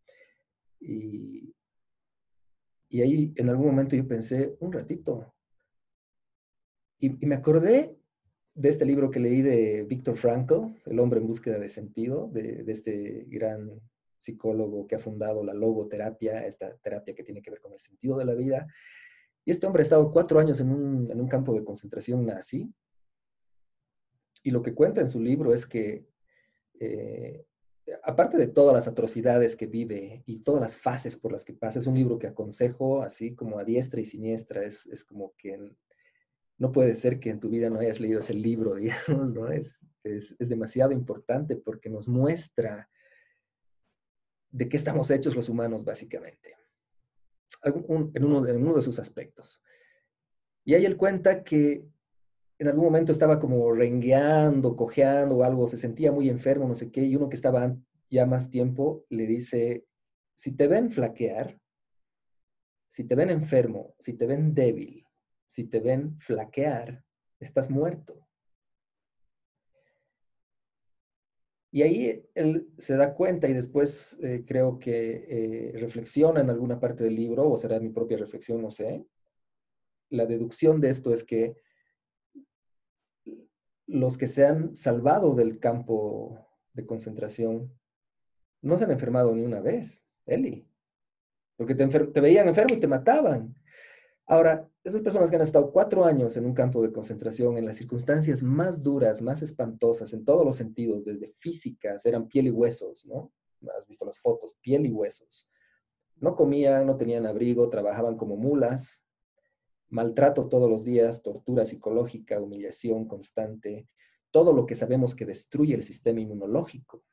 Y, y ahí en algún momento yo pensé, un ratito, y, y me acordé de este libro que leí de Viktor Frankl, El hombre en búsqueda de sentido, de, de este gran psicólogo que ha fundado la logoterapia, esta terapia que tiene que ver con el sentido de la vida. Y este hombre ha estado cuatro años en un, en un campo de concentración nazi, y lo que cuenta en su libro es que, eh, aparte de todas las atrocidades que vive y todas las fases por las que pasa, es un libro que aconsejo así como a diestra y siniestra, es, es como que no puede ser que en tu vida no hayas leído ese libro, digamos, ¿no? Es, es, es demasiado importante porque nos muestra de qué estamos hechos los humanos, básicamente, un, en, uno, en uno de sus aspectos. Y ahí él cuenta que en algún momento estaba como rengueando, cojeando o algo, se sentía muy enfermo, no sé qué, y uno que estaba ya más tiempo le dice, si te ven flaquear, si te ven enfermo, si te ven débil, si te ven flaquear, estás muerto. Y ahí él se da cuenta y después eh, creo que eh, reflexiona en alguna parte del libro, o será mi propia reflexión, no sé. La deducción de esto es que los que se han salvado del campo de concentración no se han enfermado ni una vez, Eli, porque te, te veían enfermo y te mataban. Ahora, esas personas que han estado cuatro años en un campo de concentración, en las circunstancias más duras, más espantosas, en todos los sentidos, desde físicas, eran piel y huesos, ¿no? Has visto las fotos, piel y huesos. No comían, no tenían abrigo, trabajaban como mulas, maltrato todos los días, tortura psicológica, humillación constante, todo lo que sabemos que destruye el sistema inmunológico.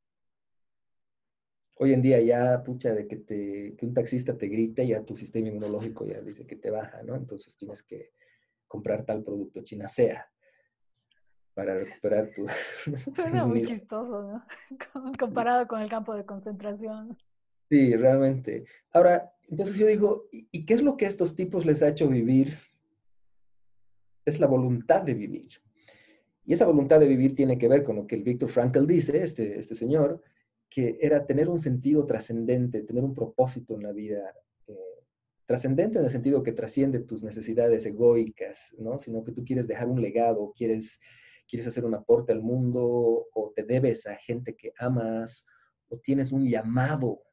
Hoy en día ya, pucha, de que, te, que un taxista te grite, ya tu sistema inmunológico ya dice que te baja, ¿no? Entonces tienes que comprar tal producto, chinacea, para recuperar tu Suena muy inmunidad. chistoso, ¿no? Comparado con el campo de concentración. Sí, realmente. Ahora, entonces yo digo, ¿y, ¿y qué es lo que a estos tipos les ha hecho vivir es la voluntad de vivir. Y esa voluntad de vivir tiene que ver con lo que el Viktor Frankl dice, este, este señor, que era tener un sentido trascendente, tener un propósito en la vida, eh, trascendente en el sentido que trasciende tus necesidades egoicas, ¿no? Sino que tú quieres dejar un legado, quieres, quieres hacer un aporte al mundo, o te debes a gente que amas, o tienes un llamado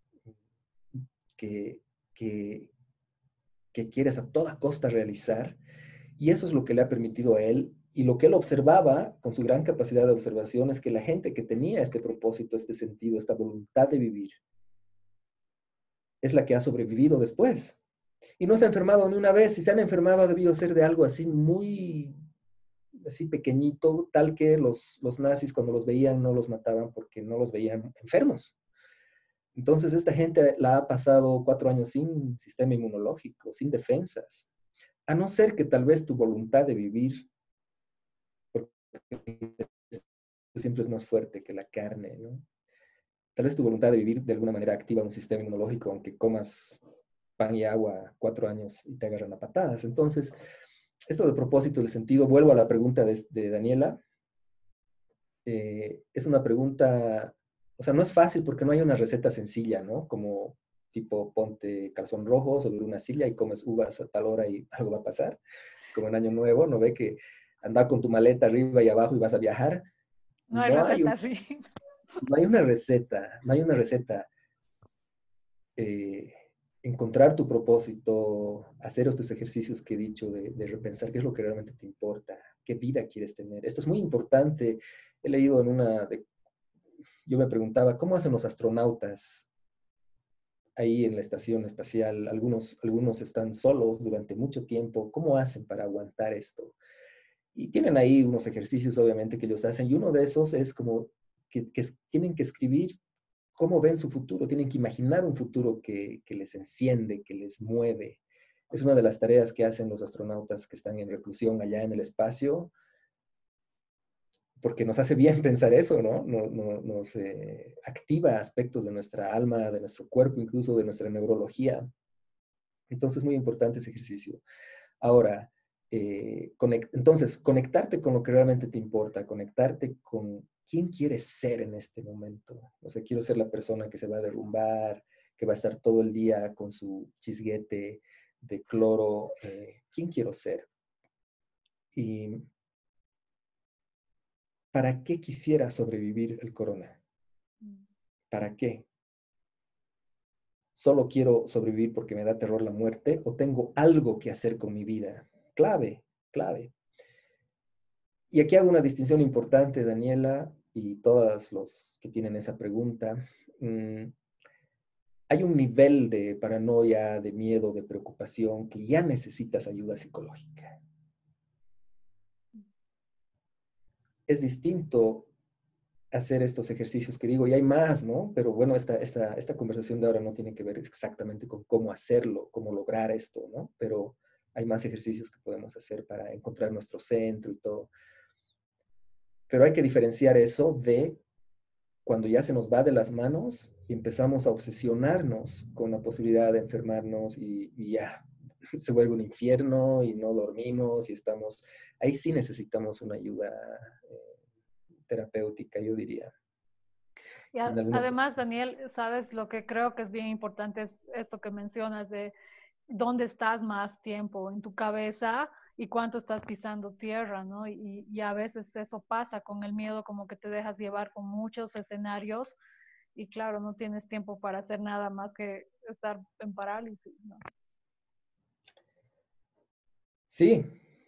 que, que, que quieres a toda costa realizar. Y eso es lo que le ha permitido a él, y lo que él observaba con su gran capacidad de observación es que la gente que tenía este propósito, este sentido, esta voluntad de vivir, es la que ha sobrevivido después. Y no se ha enfermado ni una vez. Si se han enfermado ha debido ser de algo así muy, así pequeñito, tal que los, los nazis cuando los veían no los mataban porque no los veían enfermos. Entonces esta gente la ha pasado cuatro años sin sistema inmunológico, sin defensas. A no ser que tal vez tu voluntad de vivir, porque siempre es más fuerte que la carne, ¿no? Tal vez tu voluntad de vivir de alguna manera activa un sistema inmunológico, aunque comas pan y agua cuatro años y te agarran a patadas. Entonces, esto de propósito, de sentido, vuelvo a la pregunta de, de Daniela. Eh, es una pregunta, o sea, no es fácil porque no hay una receta sencilla, ¿no? Como tipo ponte calzón rojo sobre una silla y comes uvas a tal hora y algo va a pasar. Como en Año Nuevo, ¿no ve que anda con tu maleta arriba y abajo y vas a viajar? No hay No hay, un, receta así. no hay una receta, no hay una receta. Eh, encontrar tu propósito, hacer estos ejercicios que he dicho de, de repensar qué es lo que realmente te importa, qué vida quieres tener. Esto es muy importante. He leído en una, de, yo me preguntaba, ¿cómo hacen los astronautas ahí en la estación espacial? Algunos, algunos están solos durante mucho tiempo. ¿Cómo hacen para aguantar esto? Y tienen ahí unos ejercicios, obviamente, que ellos hacen. Y uno de esos es como que, que tienen que escribir cómo ven su futuro, tienen que imaginar un futuro que, que les enciende, que les mueve. Es una de las tareas que hacen los astronautas que están en reclusión allá en el espacio, porque nos hace bien pensar eso, ¿no? Nos, nos, nos eh, activa aspectos de nuestra alma, de nuestro cuerpo, incluso de nuestra neurología. Entonces, es muy importante ese ejercicio. Ahora, eh, conect entonces, conectarte con lo que realmente te importa, conectarte con quién quieres ser en este momento. O sea, quiero ser la persona que se va a derrumbar, que va a estar todo el día con su chisguete de cloro. Eh, ¿Quién quiero ser? ¿Y para qué quisiera sobrevivir el corona? ¿Para qué? ¿Solo quiero sobrevivir porque me da terror la muerte o tengo algo que hacer con mi vida? Clave, clave. Y aquí hago una distinción importante, Daniela, y todos los que tienen esa pregunta. Mm, hay un nivel de paranoia, de miedo, de preocupación que ya necesitas ayuda psicológica. Es distinto hacer estos ejercicios que digo, y hay más, ¿no? Pero bueno, esta, esta, esta conversación de ahora no tiene que ver exactamente con cómo hacerlo, cómo lograr esto, ¿no? Pero hay más ejercicios que podemos hacer para encontrar nuestro centro y todo. Pero hay que diferenciar eso de cuando ya se nos va de las manos y empezamos a obsesionarnos con la posibilidad de enfermarnos y, y ya se vuelve un infierno y no dormimos y estamos, ahí sí necesitamos una ayuda eh, terapéutica, yo diría. Y En a- algunos casos. además, Daniel, sabes, lo que creo que es bien importante es esto que mencionas de dónde estás más tiempo, en tu cabeza y cuánto estás pisando tierra, ¿no? Y, y a veces eso pasa con el miedo, como que te dejas llevar con muchos escenarios y claro, no tienes tiempo para hacer nada más que estar en parálisis, ¿no? Sí,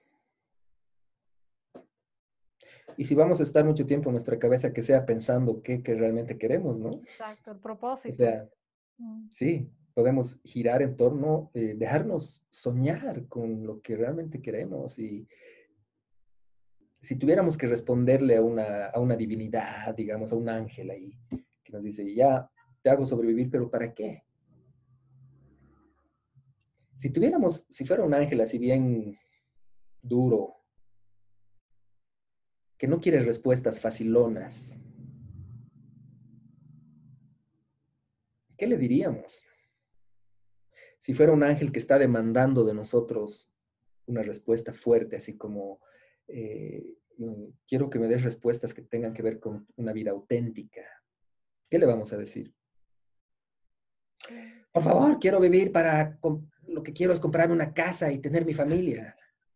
y si vamos a estar mucho tiempo en nuestra cabeza, que sea pensando qué, qué realmente queremos, ¿no? Exacto, el O propósito. sea, Mm. sí, podemos girar en torno, eh, dejarnos soñar con lo que realmente queremos y si tuviéramos que responderle a una, a una divinidad, digamos, a un ángel ahí, que nos dice, ya, te hago sobrevivir, pero ¿para qué? Si tuviéramos, si fuera un ángel así bien duro, que no quiere respuestas facilonas, ¿qué le diríamos? Si fuera un ángel que está demandando de nosotros una respuesta fuerte, así como, eh, quiero que me des respuestas que tengan que ver con una vida auténtica. ¿Qué le vamos a decir? Por favor, quiero vivir para, lo que quiero es comprarme una casa y tener mi familia.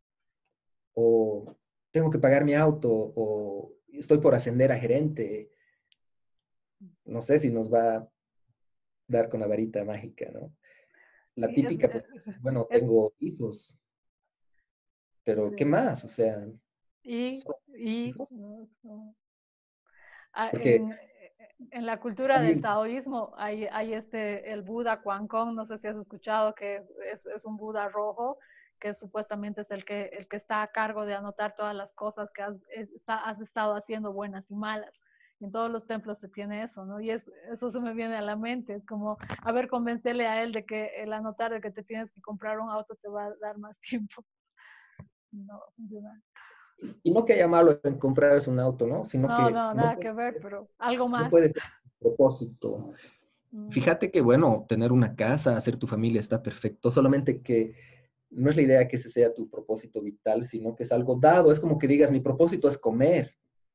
O tengo que pagar mi auto, o estoy por ascender a gerente. No sé si nos va a dar con la varita mágica, ¿no? La Sí, es, típica podría ser, bueno, es, tengo hijos, pero ¿qué sí. más? O sea, Y, son y hijos. no, no. Ah, Porque en, en la cultura del también, taoísmo hay, hay este, el Buda Quan Gong, no sé si has escuchado, que es, es un Buda rojo, que supuestamente es el que, el que está a cargo de anotar todas las cosas que has, es, está, has estado haciendo, buenas y malas. En todos los templos se tiene eso, ¿no? Y es, eso se me viene a la mente, es como, a ver, convencerle a él de que el anotar de que te tienes que comprar un auto te va a dar más tiempo. No va a funcionar. y no que haya malo en comprarse un auto, ¿no? Sino No, que no, no nada puede que ver, ser, pero algo no más. puede ser un propósito. Mm. Fíjate que, bueno, tener una casa, hacer tu familia está perfecto, solamente que no es la idea que ese sea tu propósito vital, sino que es algo dado. Es como que digas, mi propósito es comer.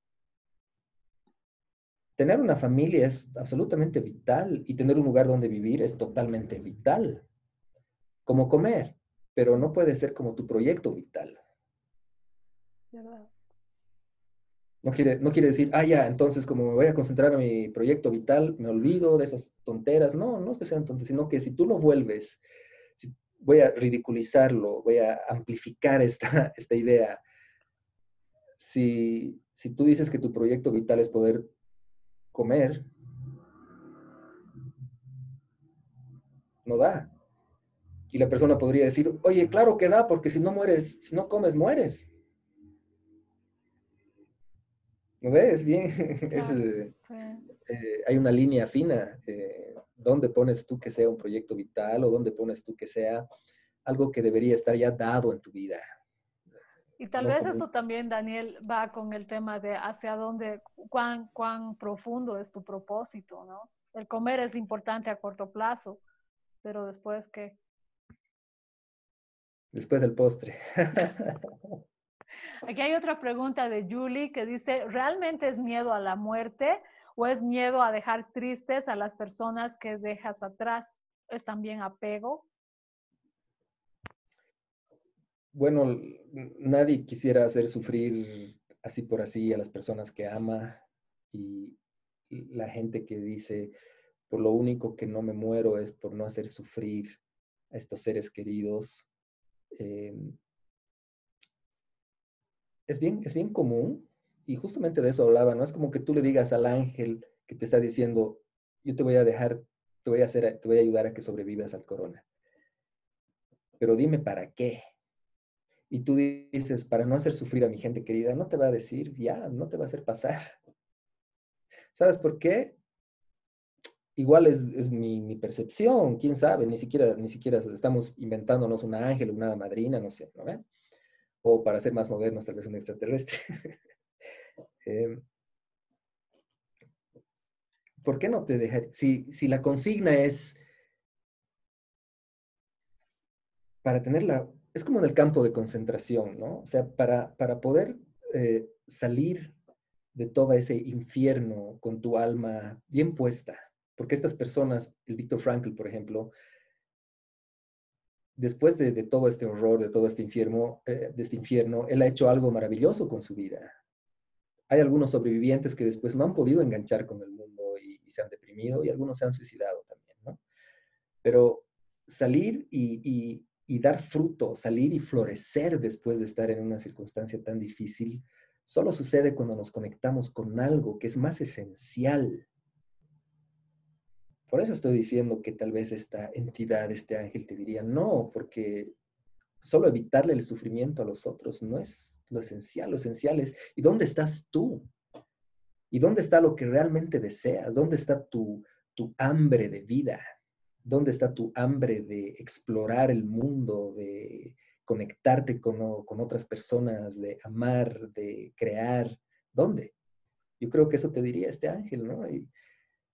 Tener una familia es absolutamente vital y tener un lugar donde vivir es totalmente vital, como comer, pero no puede ser como tu proyecto vital. ¿Verdad? No quiere, no quiere decir, ah, ya, entonces como me voy a concentrar en mi proyecto vital, me olvido de esas tonteras. No, no es que sean tonteras, sino que si tú lo vuelves, si voy a ridiculizarlo, voy a amplificar esta, esta idea. Si, si tú dices que tu proyecto vital es poder comer, no da. Y la persona podría decir, oye, claro que da, porque si no mueres, si no comes, mueres. ¿No ves? Bien, es, Claro, eh, sí. eh, hay una línea fina. Eh, ¿dónde pones tú que sea un proyecto vital o dónde pones tú que sea algo que debería estar ya dado en tu vida? Y tal No vez como un... eso también, Daniel, va con el tema de hacia dónde, cuán, cuán profundo es tu propósito, ¿no? El comer es importante a corto plazo, pero después, ¿qué? Después del postre. Aquí hay otra pregunta de Julie que dice, ¿realmente es miedo a la muerte o es miedo a dejar tristes a las personas que dejas atrás? ¿Es también apego? Bueno, nadie quisiera hacer sufrir así por así a las personas que ama y, y la gente que dice, por lo único que no me muero es por no hacer sufrir a estos seres queridos. Eh, es bien, es bien común y justamente de eso hablaba, ¿no? Es como que tú le digas al ángel que te está diciendo, yo te voy a dejar, te voy a hacer, te voy a ayudar a que sobrevivas al corona, pero dime para qué. Y tú dices, para no hacer sufrir a mi gente querida, no te va a decir, ya, no te va a hacer pasar. ¿Sabes por qué? Igual es, es mi, mi, percepción, quién sabe, ni siquiera, ni siquiera estamos inventándonos un ángel, una madrina, no sé, ¿no? ¿Eh? O para ser más modernos, tal vez un extraterrestre. eh, ¿Por qué no te dejar? Si, si la consigna es para tenerla, es como en el campo de concentración, ¿no? O sea, para, para poder eh, salir de todo ese infierno con tu alma bien puesta, porque estas personas, el Viktor Frankl, por ejemplo, después de, de, todo este horror, de todo este infierno, eh, de este infierno, él ha hecho algo maravilloso con su vida. Hay algunos sobrevivientes que después no han podido enganchar con el mundo y, y se han deprimido y algunos se han suicidado también, ¿no? Pero salir y, y, y dar fruto, salir y florecer después de estar en una circunstancia tan difícil, solo sucede cuando nos conectamos con algo que es más esencial. Por eso estoy diciendo que tal vez esta entidad, este ángel te diría, no, porque solo evitarle el sufrimiento a los otros no es lo esencial. Lo esencial es, ¿y dónde estás tú? ¿Y dónde está lo que realmente deseas? ¿Dónde está tu, tu hambre de vida? ¿Dónde está tu hambre de explorar el mundo, de conectarte con, con otras personas, de amar, de crear? ¿Dónde? Yo creo que eso te diría este ángel, ¿no? Y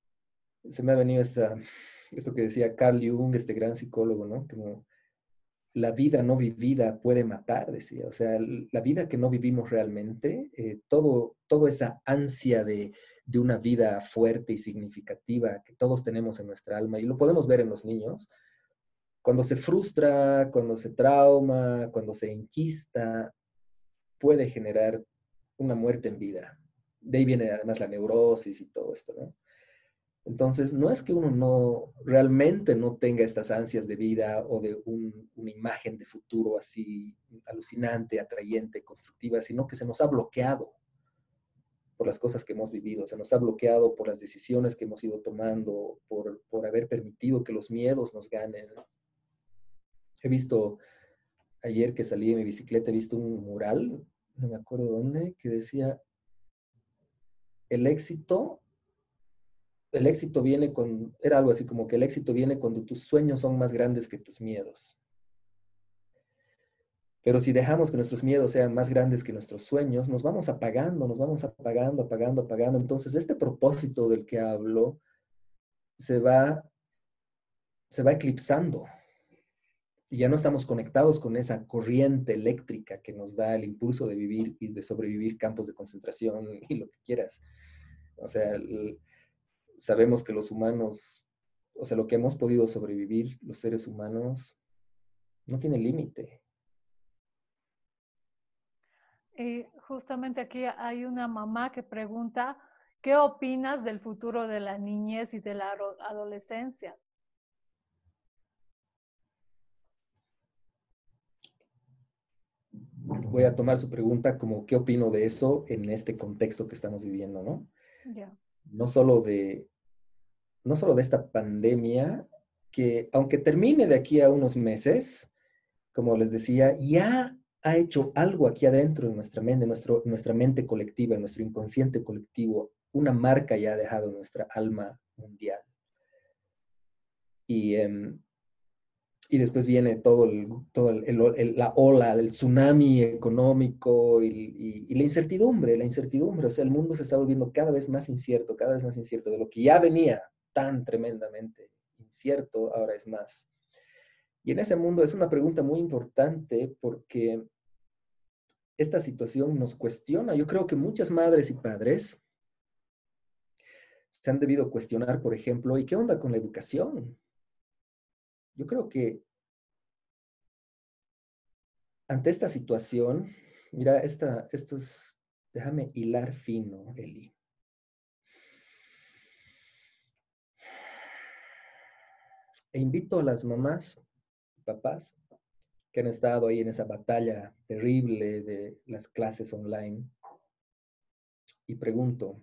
se me ha venido esta, esto que decía Carl Jung, este gran psicólogo, ¿no? Como la vida no vivida puede matar, decía. O sea, la vida que no vivimos realmente, eh, todo, toda esa ansia de, de una vida fuerte y significativa que todos tenemos en nuestra alma, y lo podemos ver en los niños, cuando se frustra, cuando se trauma, cuando se enquista, puede generar una muerte en vida. De ahí viene además la neurosis y todo esto, ¿no? Entonces, no es que uno no realmente no tenga estas ansias de vida o de un, una imagen de futuro así alucinante, atrayente, constructiva, sino que se nos ha bloqueado por las cosas que hemos vivido, se nos ha bloqueado por las decisiones que hemos ido tomando, por, por haber permitido que los miedos nos ganen. He visto, ayer que salí en mi bicicleta, he visto un mural, no me acuerdo dónde, que decía, el éxito el éxito viene con, era algo así como que el éxito viene cuando tus sueños son más grandes que tus miedos. Pero si dejamos que nuestros miedos sean más grandes que nuestros sueños, nos vamos apagando, nos vamos apagando, apagando, apagando. Entonces, este propósito del que hablo se va, se va eclipsando. Y ya no estamos conectados con esa corriente eléctrica que nos da el impulso de vivir y de sobrevivir campos de concentración y lo que quieras. O sea, el, sabemos que los humanos, o sea, lo que hemos podido sobrevivir, los seres humanos, no tiene límite. Y justamente aquí hay una mamá que pregunta, ¿qué opinas del futuro de la niñez y de la adolescencia? Voy a tomar su pregunta como qué opino de eso en este contexto que estamos viviendo, ¿no? Yeah. No solo de, no solo de esta pandemia, que aunque termine de aquí a unos meses, como les decía, ya ha hecho algo aquí adentro en nuestra mente, nuestro, nuestra mente colectiva, en nuestro inconsciente colectivo, una marca ya ha dejado en nuestra alma mundial. Y, um, y después viene todo, el, todo el, el, el, la ola, el tsunami económico y, y, y la incertidumbre, la incertidumbre. O sea, el mundo se está volviendo cada vez más incierto, cada vez más incierto. De lo que ya venía tan tremendamente incierto, ahora es más. Y en ese mundo es una pregunta muy importante porque esta situación nos cuestiona. Yo creo que muchas madres y padres se han debido cuestionar, por ejemplo, ¿y qué onda con la educación? Yo creo que ante esta situación, mira, esta, esto es, déjame hilar fino, Eli. E invito a las mamás, papás, que han estado ahí en esa batalla terrible de las clases online, y pregunto,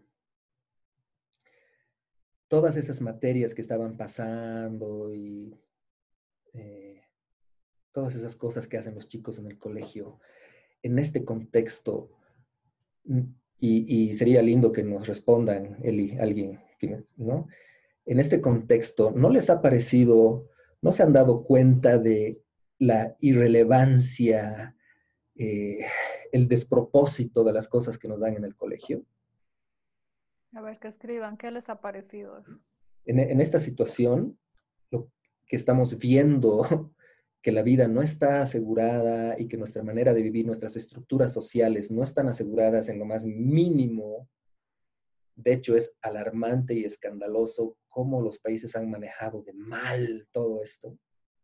todas esas materias que estaban pasando y eh, todas esas cosas que hacen los chicos en el colegio, en este contexto, y, y sería lindo que nos respondan, Eli, alguien, ¿no? En este contexto, ¿no les ha parecido, no se han dado cuenta de la irrelevancia, eh, el despropósito de las cosas que nos dan en el colegio? A ver, que escriban, ¿qué les ha parecido eso? En, en esta situación, lo que estamos viendo, que la vida no está asegurada y que nuestra manera de vivir, nuestras estructuras sociales no están aseguradas en lo más mínimo. De hecho, es alarmante y escandaloso cómo los países han manejado de mal todo esto.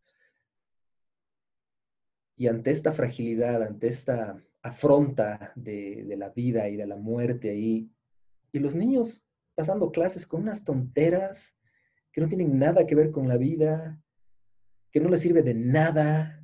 Y ante esta fragilidad, ante esta afronta de, de la vida y de la muerte ahí, y los niños pasando clases con unas tonteras que no tienen nada que ver con la vida, que no les sirve de nada.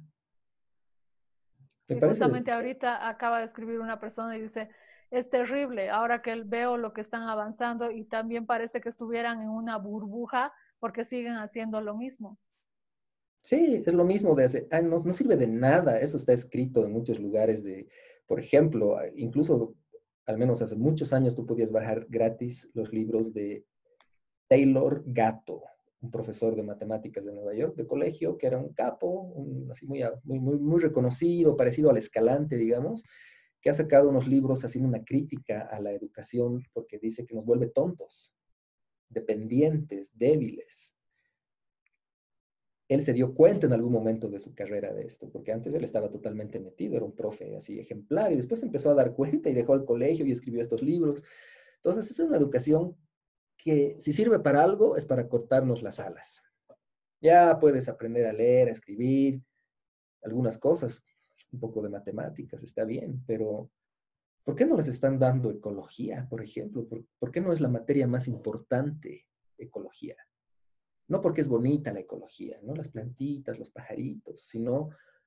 Me Sí, parece, justamente ahorita acaba de escribir una persona y dice, es terrible, ahora que veo lo que están avanzando y también parece que estuvieran en una burbuja porque siguen haciendo lo mismo. sí, es lo mismo de hace años, no sirve de nada. Eso está escrito en muchos lugares de, por ejemplo, incluso al menos hace muchos años tú podías bajar gratis los libros de Taylor Gatto, un profesor de matemáticas de Nueva York, de colegio, que era un capo, un, así muy, muy, muy, muy reconocido, parecido al Escalante, digamos, que ha sacado unos libros haciendo una crítica a la educación porque dice que nos vuelve tontos, dependientes, débiles. él se dio cuenta en algún momento de su carrera de esto, porque antes él estaba totalmente metido, era un profe así ejemplar, y después empezó a dar cuenta y dejó el colegio y escribió estos libros. Entonces, es una educación que si sirve para algo, es para cortarnos las alas. Ya puedes aprender a leer, a escribir, algunas cosas, un poco de matemáticas, está bien, pero ¿por qué no les están dando ecología, por ejemplo? ¿Por, por qué no es la materia más importante, ecología? No porque es bonita la ecología, no las plantitas, los pajaritos, sino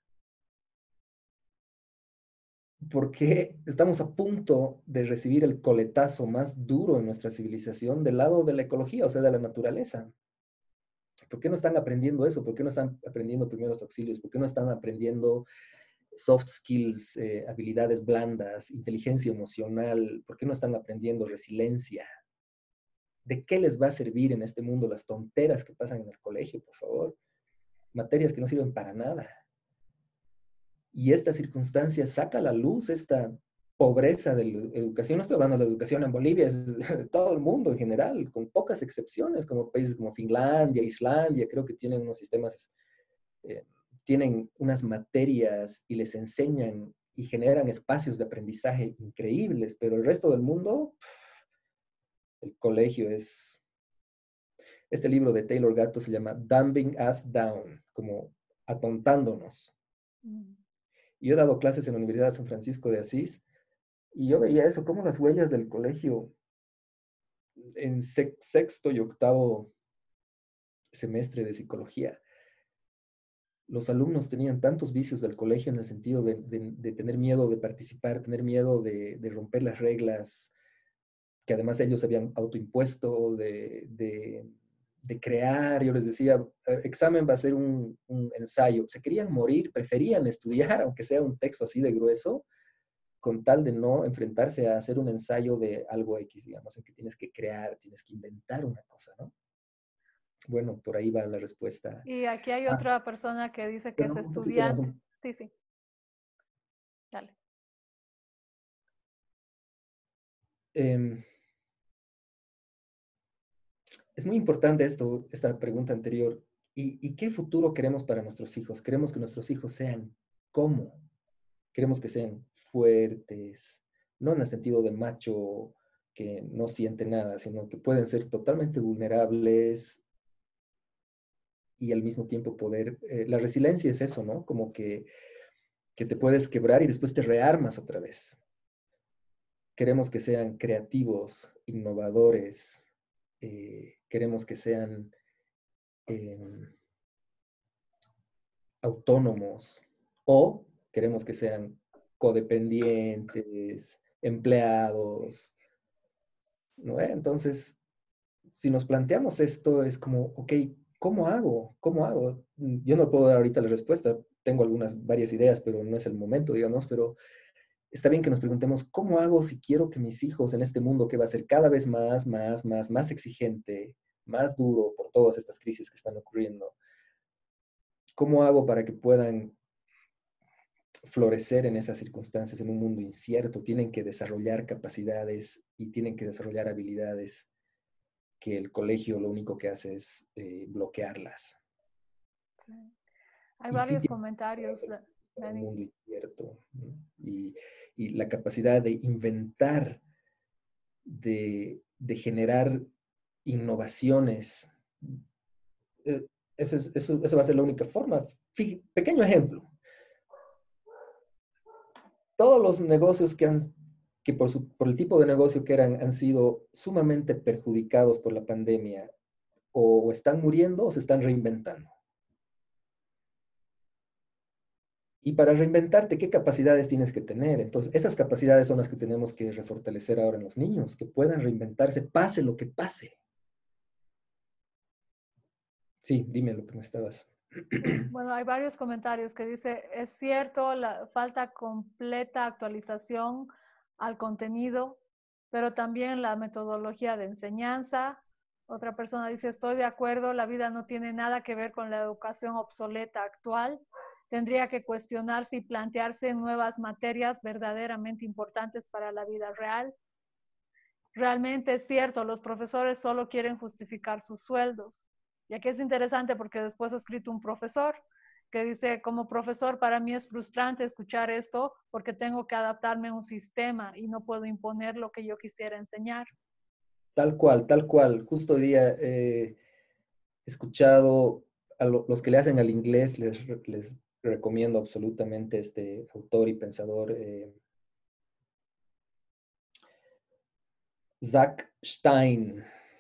porque estamos a punto de recibir el coletazo más duro en nuestra civilización del lado de la ecología, o sea, de la naturaleza. ¿Por qué no están aprendiendo eso? ¿Por qué no están aprendiendo primeros auxilios? ¿Por qué no están aprendiendo soft skills, eh, habilidades blandas, inteligencia emocional? ¿Por qué no están aprendiendo resiliencia? ¿De qué les va a servir en este mundo las tonteras que pasan en el colegio, por favor? Materias que no sirven para nada. Y esta circunstancia saca a la luz esta pobreza de la educación. No estoy hablando de la educación en Bolivia, es de todo el mundo en general, con pocas excepciones, como países como Finlandia, Islandia, creo que tienen unos sistemas, eh, tienen unas materias y les enseñan y generan espacios de aprendizaje increíbles, pero el resto del mundo, el colegio es... Este libro de Taylor Gatto se llama Dumbing Us Down, como atontándonos. Mm. Yo he dado clases en la Universidad de San Francisco de Asís y yo veía eso, como las huellas del colegio en sexto y octavo semestre de psicología. Los alumnos tenían tantos vicios del colegio en el sentido de, de, de tener miedo de participar, tener miedo de, de, romper las reglas, que además ellos habían autoimpuesto, de, de, de crear. Yo les decía, examen va a ser un, un ensayo. Se querían morir, preferían estudiar, aunque sea un texto así de grueso, con tal de no enfrentarse a hacer un ensayo de algo X, digamos, en que tienes que crear, tienes que inventar una cosa, ¿no? Bueno, por ahí va la respuesta. Y aquí hay Ah, otra persona que dice que pero es un poquito más. estudiante. Sí, sí. Dale. Eh, es muy importante esto, esta pregunta anterior. ¿Y, ¿Y qué futuro queremos para nuestros hijos? Queremos que nuestros hijos sean ¿cómo? Queremos que sean fuertes, no en el sentido de macho que no siente nada, sino que pueden ser totalmente vulnerables y al mismo tiempo poder... Eh, la resiliencia es eso, ¿no? Como que, que te puedes quebrar y después te rearmas otra vez. Queremos que sean creativos, innovadores, eh, queremos que sean eh, autónomos o queremos que sean codependientes, empleados, ¿no? Entonces, si nos planteamos esto, es como, ok, ¿cómo hago? ¿Cómo hago? Yo no puedo dar ahorita la respuesta, tengo algunas, varias ideas, pero no es el momento, digamos, pero está bien que nos preguntemos, ¿cómo hago si quiero que mis hijos en este mundo que va a ser cada vez más, más, más, más exigente, más duro por todas estas crisis que están ocurriendo? ¿Cómo hago para que puedan florecer en esas circunstancias, en un mundo incierto? Tienen que desarrollar capacidades y tienen que desarrollar habilidades que el colegio lo único que hace es eh, bloquearlas. Sí. Hay Y sí varios tiene comentarios, un Dani. mundo incierto, ¿no? y, y la capacidad de inventar, de, de generar innovaciones. Eh, esa, es, eso, esa va a ser la única forma. Fíjate, pequeño ejemplo. Todos los negocios que han, que por, su, por el tipo de negocio que eran, han sido sumamente perjudicados por la pandemia, o están muriendo o se están reinventando. Y para reinventarte, ¿qué capacidades tienes que tener? Entonces, esas capacidades son las que tenemos que refortalecer ahora en los niños, que puedan reinventarse, pase lo que pase. Sí, dime lo que me estabas. Sí, bueno, hay varios comentarios que dice, es cierto, la falta completa actualización al contenido, pero también la metodología de enseñanza. Otra persona dice, estoy de acuerdo, la vida no tiene nada que ver con la educación obsoleta actual. Tendría que cuestionarse y plantearse nuevas materias verdaderamente importantes para la vida real. Realmente es cierto, los profesores solo quieren justificar sus sueldos. Y aquí es interesante porque después ha escrito un profesor que dice, como profesor, para mí es frustrante escuchar esto porque tengo que adaptarme a un sistema y no puedo imponer lo que yo quisiera enseñar. Tal cual, tal cual. Justo hoy día eh, he escuchado a lo- los que le hacen al inglés, les, les recomiendo absolutamente este autor y pensador, eh, Zach Stein,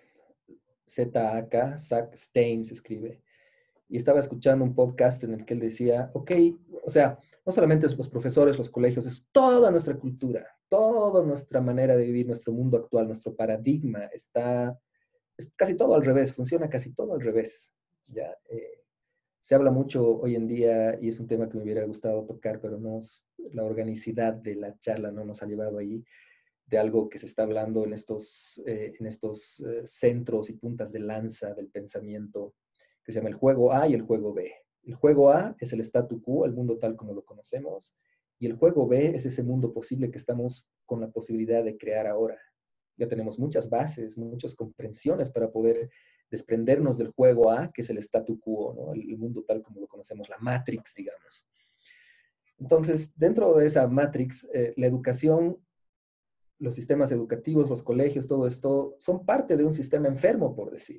Z A K, Zach Stein se escribe. Y estaba escuchando un podcast en el que él decía, ok, o sea, no solamente es los profesores, los colegios, es toda nuestra cultura, toda nuestra manera de vivir, nuestro mundo actual, nuestro paradigma está, es casi todo al revés, funciona casi todo al revés. ¿Ya? Eh, se habla mucho hoy en día, y es un tema que me hubiera gustado tocar, pero no, la organicidad de la charla no nos ha llevado ahí, de algo que se está hablando en estos, eh, en estos eh, centros y puntas de lanza del pensamiento, que se llama el juego A y el juego B. El juego A es el statu quo, el mundo tal como lo conocemos, y el juego B es ese mundo posible que estamos con la posibilidad de crear ahora. Ya tenemos muchas bases, muchas comprensiones para poder desprendernos del juego A, que es el statu quo, ¿no? El, el mundo tal como lo conocemos, la Matrix, digamos. Entonces, dentro de esa Matrix, eh, la educación, los sistemas educativos, los colegios, todo esto, son parte de un sistema enfermo, por decir.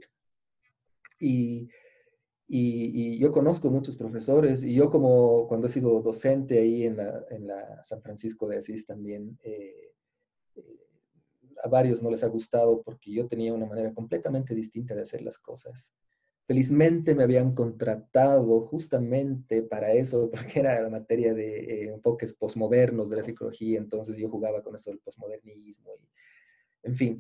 Y, y, y yo conozco muchos profesores, y yo como cuando he sido docente ahí en la, en la San Francisco de Asís también, eh, eh, a varios no les ha gustado porque yo tenía una manera completamente distinta de hacer las cosas. Felizmente me habían contratado justamente para eso, porque era la materia de eh, enfoques posmodernos de la psicología, entonces yo jugaba con eso del posmodernismo y, en fin,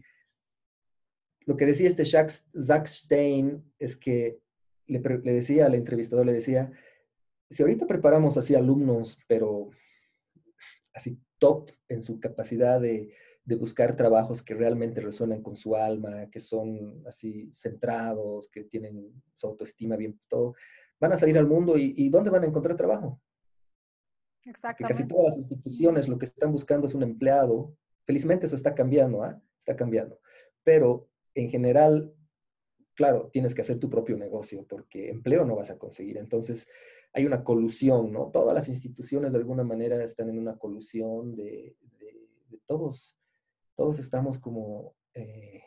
lo que decía este Zach Stein es que le, le decía al entrevistador, le decía, si ahorita preparamos así alumnos, pero así top en su capacidad de, de buscar trabajos que realmente resuenan con su alma, que son así centrados, que tienen su autoestima bien, todo, van a salir al mundo y, y ¿dónde van a encontrar trabajo? Porque casi Exactamente. todas las instituciones lo que están buscando es un empleado. Felizmente eso está cambiando, ¿ah? ¿eh? Está cambiando. Pero en general, claro, tienes que hacer tu propio negocio porque empleo no vas a conseguir. Entonces, hay una colusión, ¿no? Todas las instituciones de alguna manera están en una colusión de, de, de todos, todos estamos como eh,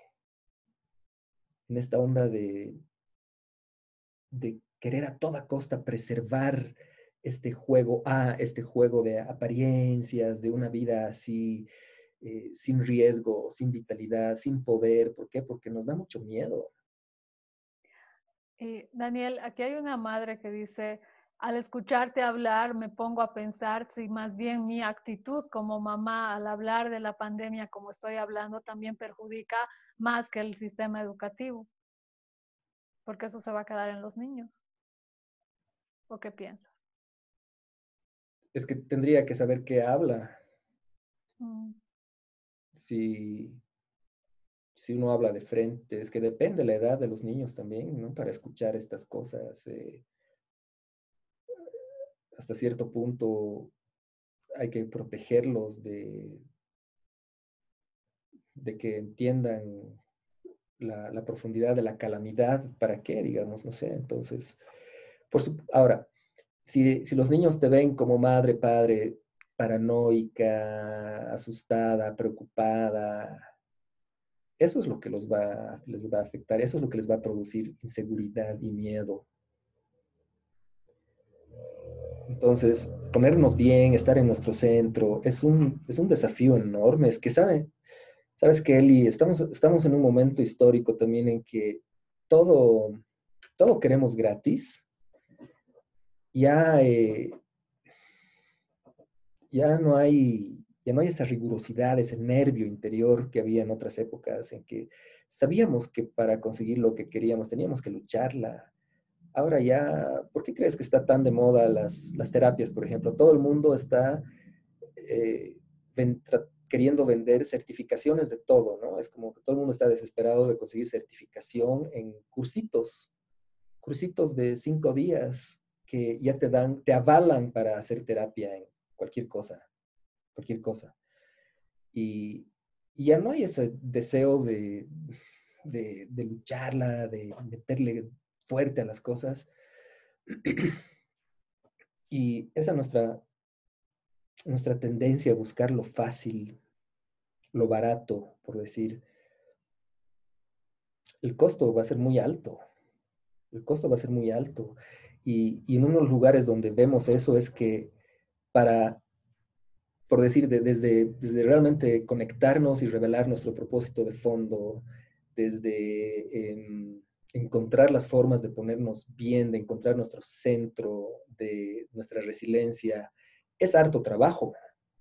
en esta onda de, de querer a toda costa preservar este juego, ah, este juego de apariencias, de una vida así, eh, sin riesgo, sin vitalidad, sin poder. ¿Por qué? Porque nos da mucho miedo. Y Daniel, aquí hay una madre que dice, al escucharte hablar me pongo a pensar si más bien mi actitud como mamá al hablar de la pandemia como estoy hablando también perjudica más que el sistema educativo, porque eso se va a quedar en los niños. ¿O qué piensas? Es que tendría que saber qué habla. Mm. Si, si uno habla de frente, es que depende la edad de los niños también, ¿no? Para escuchar estas cosas. Eh, hasta cierto punto hay que protegerlos de, de que entiendan la, la, profundidad de la calamidad. ¿Para qué? Digamos, no sé. Entonces, por su, ahora, si, si los niños te ven como madre, padre, paranoica, asustada, preocupada, eso es lo que los va, les va a afectar, eso es lo que les va a producir inseguridad y miedo. Entonces, ponernos bien, estar en nuestro centro, es un, es un desafío enorme. Es que, ¿sabe? ¿Sabes qué, Eli? Estamos, estamos en un momento histórico también en que todo, todo queremos gratis. Ya, eh, ya no hay, ya no hay esa rigurosidad, ese nervio interior que había en otras épocas en que sabíamos que para conseguir lo que queríamos teníamos que lucharla. Ahora ya, ¿por qué crees que está tan de moda las, las terapias, por ejemplo? Todo el mundo está eh, ven, queriendo vender certificaciones de todo, ¿no? Es como que todo el mundo está desesperado de conseguir certificación en cursitos, cursitos de cinco días que ya te dan, te avalan para hacer terapia en cualquier cosa, cualquier cosa. Y, y ya no hay ese deseo de, de, de lucharla, de meterle fuerte a las cosas. Y esa es nuestra, nuestra tendencia a buscar lo fácil, lo barato, por decir. El costo va a ser muy alto. El costo va a ser muy alto. Y, y en unos lugares donde vemos eso es que para, por decir, de, desde, desde realmente conectarnos y revelar nuestro propósito de fondo, desde eh, encontrar las formas de ponernos bien, de encontrar nuestro centro, de nuestra resiliencia, es harto trabajo.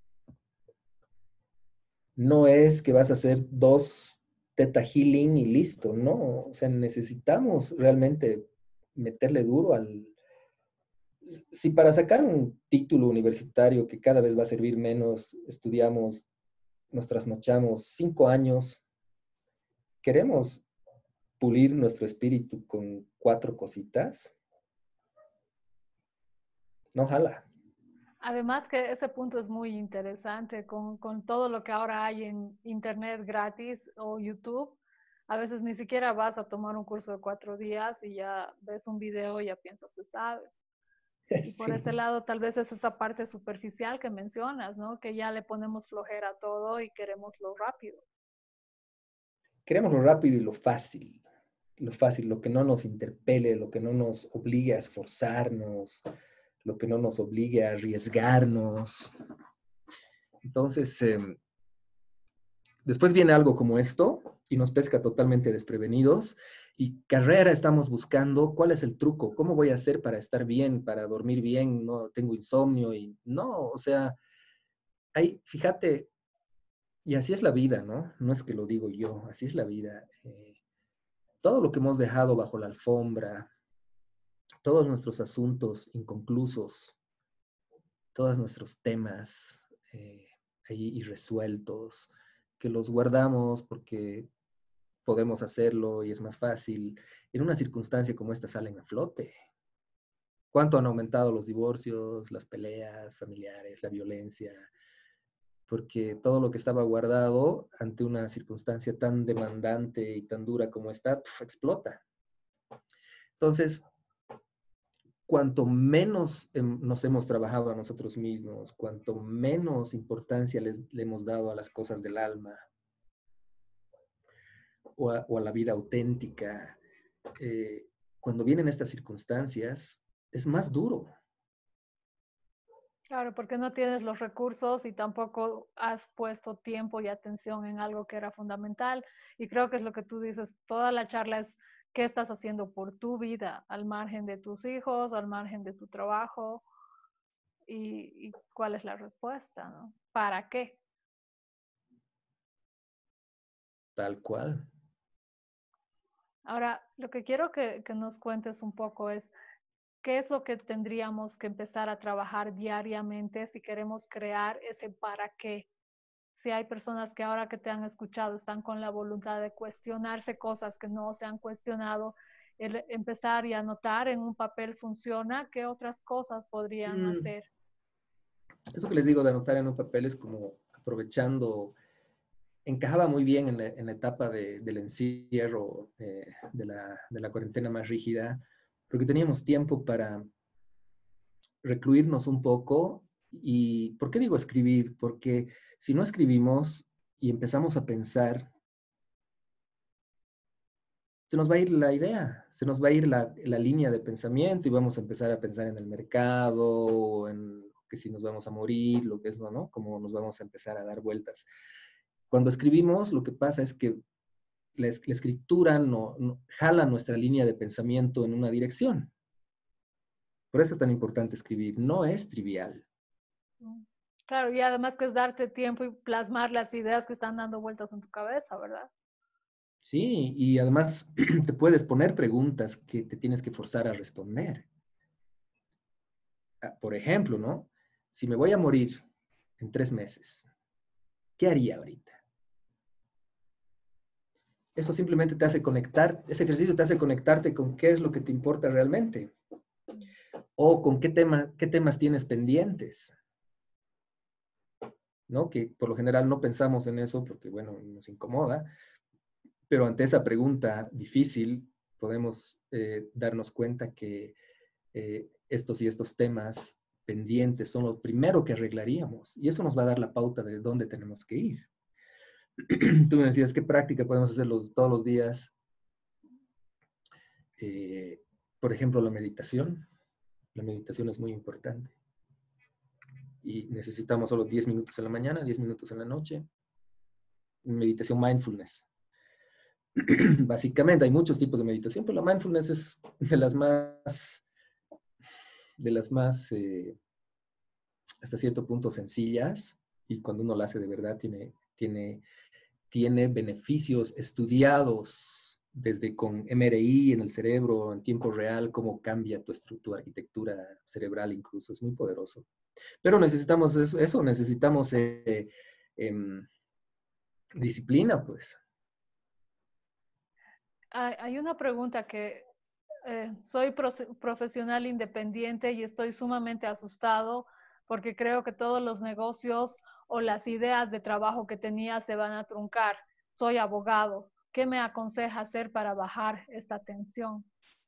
No es que vas a hacer dos Theta Healing y listo, no. O sea, necesitamos realmente meterle duro al... Si para sacar un título universitario que cada vez va a servir menos, estudiamos, nos trasnochamos cinco años, queremos pulir nuestro espíritu con cuatro cositas, no jala. Además que ese punto es muy interesante con, con todo lo que ahora hay en internet gratis o YouTube. A veces ni siquiera vas a tomar un curso de cuatro días y ya ves un video y ya piensas que sabes. Y por ese Sí. lado tal vez es esa parte superficial que mencionas, ¿no? Que ya le ponemos flojera a todo y queremos lo rápido. Queremos lo rápido y lo fácil, lo fácil, lo que no nos interpele, lo que no nos obligue a esforzarnos, lo que no nos obligue a arriesgarnos. Entonces, eh, después viene algo como esto y nos pesca totalmente desprevenidos y carrera estamos buscando cuál es el truco, cómo voy a hacer para estar bien, para dormir bien, no tengo insomnio y no, o sea, hay, fíjate, y así es la vida, ¿no? No es que lo digo yo, así es la vida. Eh, todo lo que hemos dejado bajo la alfombra, todos nuestros asuntos inconclusos, todos nuestros temas eh, ahí irresueltos, que los guardamos porque podemos hacerlo y es más fácil, en una circunstancia como esta salen a flote. ¿Cuánto han aumentado los divorcios, las peleas familiares, la violencia? Porque todo lo que estaba guardado ante una circunstancia tan demandante y tan dura como esta, pf, explota. Entonces, cuanto menos nos hemos trabajado a nosotros mismos, cuanto menos importancia les, le hemos dado a las cosas del alma o a, o a la vida auténtica, eh, cuando vienen estas circunstancias, es más duro. Claro, porque no tienes los recursos y tampoco has puesto tiempo y atención en algo que era fundamental. Y creo que es lo que tú dices, toda la charla es qué estás haciendo por tu vida, al margen de tus hijos, al margen de tu trabajo, y, y cuál es la respuesta, ¿no? ¿Para qué? Tal cual. Ahora, lo que quiero que, que nos cuentes un poco es qué es lo que tendríamos que empezar a trabajar diariamente si queremos crear ese para qué. Si hay personas que ahora que te han escuchado están con la voluntad de cuestionarse cosas que no se han cuestionado, el empezar y anotar en un papel funciona, ¿qué otras cosas podrían Mm, hacer? eso que les digo de anotar en un papel es como aprovechando, encajaba muy bien en la, en la etapa de, del encierro, eh, de, la, de la cuarentena más rígida, porque teníamos tiempo para recluirnos un poco. ¿Y por qué digo escribir? Porque si no escribimos y empezamos a pensar, se nos va a ir la idea, se nos va a ir la, la línea de pensamiento y vamos a empezar a pensar en el mercado, o en que si nos vamos a morir, lo que es, ¿no? ¿no? Como nos vamos a empezar a dar vueltas. Cuando escribimos, lo que pasa es que la, la escritura no, no, jala nuestra línea de pensamiento en una dirección. Por eso es tan importante escribir. No es trivial. Claro, y además que es darte tiempo y plasmar las ideas que están dando vueltas en tu cabeza, ¿verdad? Sí, y además te puedes poner preguntas que te tienes que forzar a responder. Por ejemplo, ¿no? Si me voy a morir en tres meses, ¿qué haría ahorita? Eso simplemente te hace conectar, ese ejercicio te hace conectarte con qué es lo que te importa realmente o con qué, tema, qué temas tienes pendientes, ¿no? Que por lo general no pensamos en eso porque, bueno, nos incomoda, pero ante esa pregunta difícil podemos eh, darnos cuenta que eh, estos y estos temas pendientes son lo primero que arreglaríamos y eso nos va a dar la pauta de dónde tenemos que ir. Tú me decías, ¿qué práctica podemos hacer los, todos los días? Eh, por ejemplo, la meditación. La meditación es muy importante. Y necesitamos solo diez minutos en la mañana, diez minutos en la noche. Meditación mindfulness. Básicamente hay muchos tipos de meditación, pero la mindfulness es de las más, de las más eh, hasta cierto punto sencillas y cuando uno la hace de verdad tiene, tiene, tiene beneficios estudiados desde con M R I en el cerebro en tiempo real, cómo cambia tu estructura, arquitectura cerebral incluso, es muy poderoso. Pero necesitamos eso, eso necesitamos eh, eh, disciplina, pues. Hay, hay una pregunta que eh, soy pro profesional independiente y estoy sumamente asustado porque creo que todos los negocios o las ideas de trabajo que tenía se van a truncar. Soy abogado. ¿Qué me aconseja hacer para bajar esta tensión?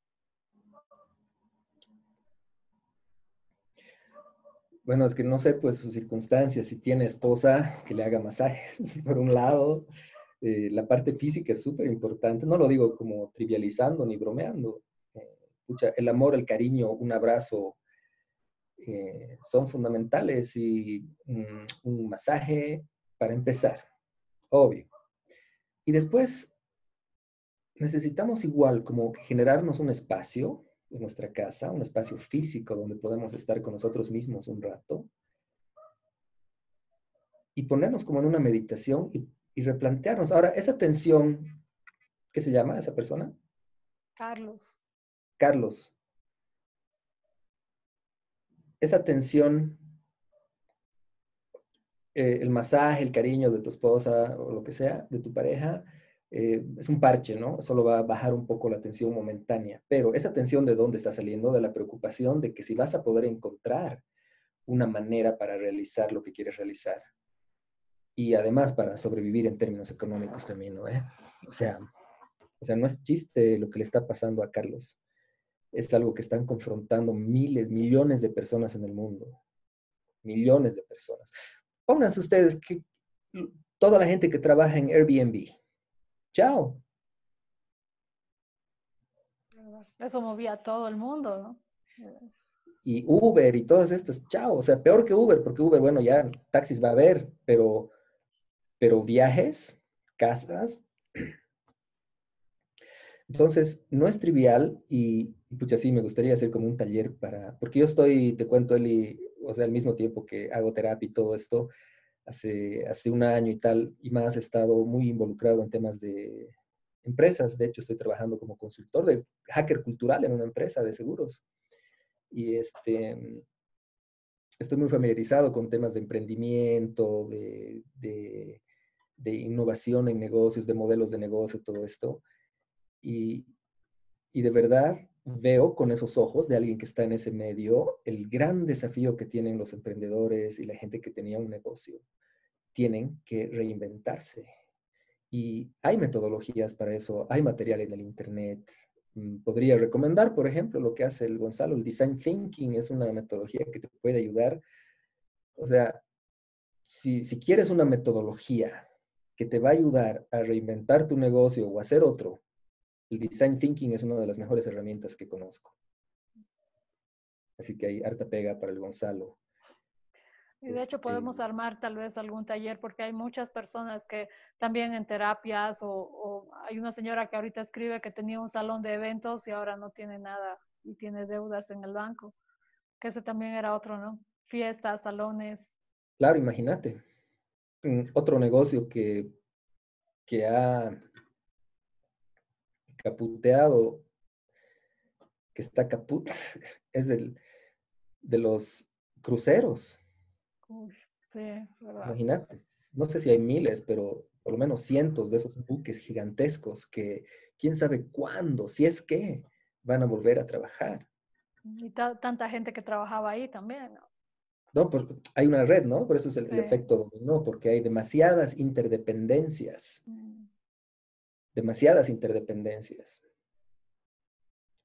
Bueno, es que no sé, pues, sus circunstancias. Si tiene esposa, que le haga masajes, por un lado. Eh, la parte física es súper importante. No lo digo como trivializando ni bromeando. Eh, pucha, el amor, el cariño, un abrazo eh, son fundamentales y um, un masaje para empezar, obvio. Y después necesitamos igual como generarnos un espacio en nuestra casa, un espacio físico donde podemos estar con nosotros mismos un rato y ponernos como en una meditación y, y replantearnos. Ahora, esa tensión, ¿qué se llama esa persona? Carlos. Carlos. Esa tensión, eh, el masaje, el cariño de tu esposa o lo que sea, de tu pareja, eh, es un parche, ¿no? Solo va a bajar un poco la tensión momentánea. Pero esa tensión de dónde está saliendo, de la preocupación de que si vas a poder encontrar una manera para realizar lo que quieres realizar. Y además para sobrevivir en términos económicos también, ¿no? ¿Eh? O sea, o sea, no es chiste lo que le está pasando a Carlos. Es algo que están confrontando miles, millones de personas en el mundo. Millones de personas. Pónganse ustedes que toda la gente que trabaja en Airbnb. Chao. Eso movía a todo el mundo, ¿no? Y Uber y todas estas, chao. O sea, peor que Uber, porque Uber, bueno, ya taxis va a haber, pero, pero viajes, casas. Entonces, no es trivial y, pucha, sí, me gustaría hacer como un taller para, porque yo estoy, te cuento, Eli, o sea, al mismo tiempo que hago terapia y todo esto, hace, hace un año y tal, y más he estado muy involucrado en temas de empresas. De hecho, estoy trabajando como consultor de hacker cultural en una empresa de seguros. Y este, estoy muy familiarizado con temas de emprendimiento, de, de, de innovación en negocios, de modelos de negocio, todo esto. Y, y de verdad veo con esos ojos de alguien que está en ese medio el gran desafío que tienen los emprendedores y la gente que tenía un negocio. Tienen que reinventarse. Y hay metodologías para eso, hay material en el Internet. Podría recomendar, por ejemplo, lo que hace el Gonzalo, el Design Thinking es una metodología que te puede ayudar. O sea, si, si quieres una metodología que te va a ayudar a reinventar tu negocio o hacer otro, el Design Thinking es una de las mejores herramientas que conozco. Así que hay harta pega para el Gonzalo. Y de hecho Este, podemos armar tal vez algún taller porque hay muchas personas que también en terapias o, o hay una señora que ahorita escribe que tenía un salón de eventos y ahora no tiene nada y tiene deudas en el banco, que ese también era otro, ¿no? Fiestas, salones. claro, imagínate. Otro negocio que, que ha caputeado, que está caput, es el de los cruceros. Uy, sí, verdad. Imagínate, no sé si hay miles, pero por lo menos cientos de esos buques gigantescos que quién sabe cuándo, si es que van a volver a trabajar. Y ta tanta gente que trabajaba ahí también, ¿no? No, pues hay una red, ¿no? Por eso es el, Sí. el efecto dominó, porque hay demasiadas interdependencias, Mm. demasiadas interdependencias.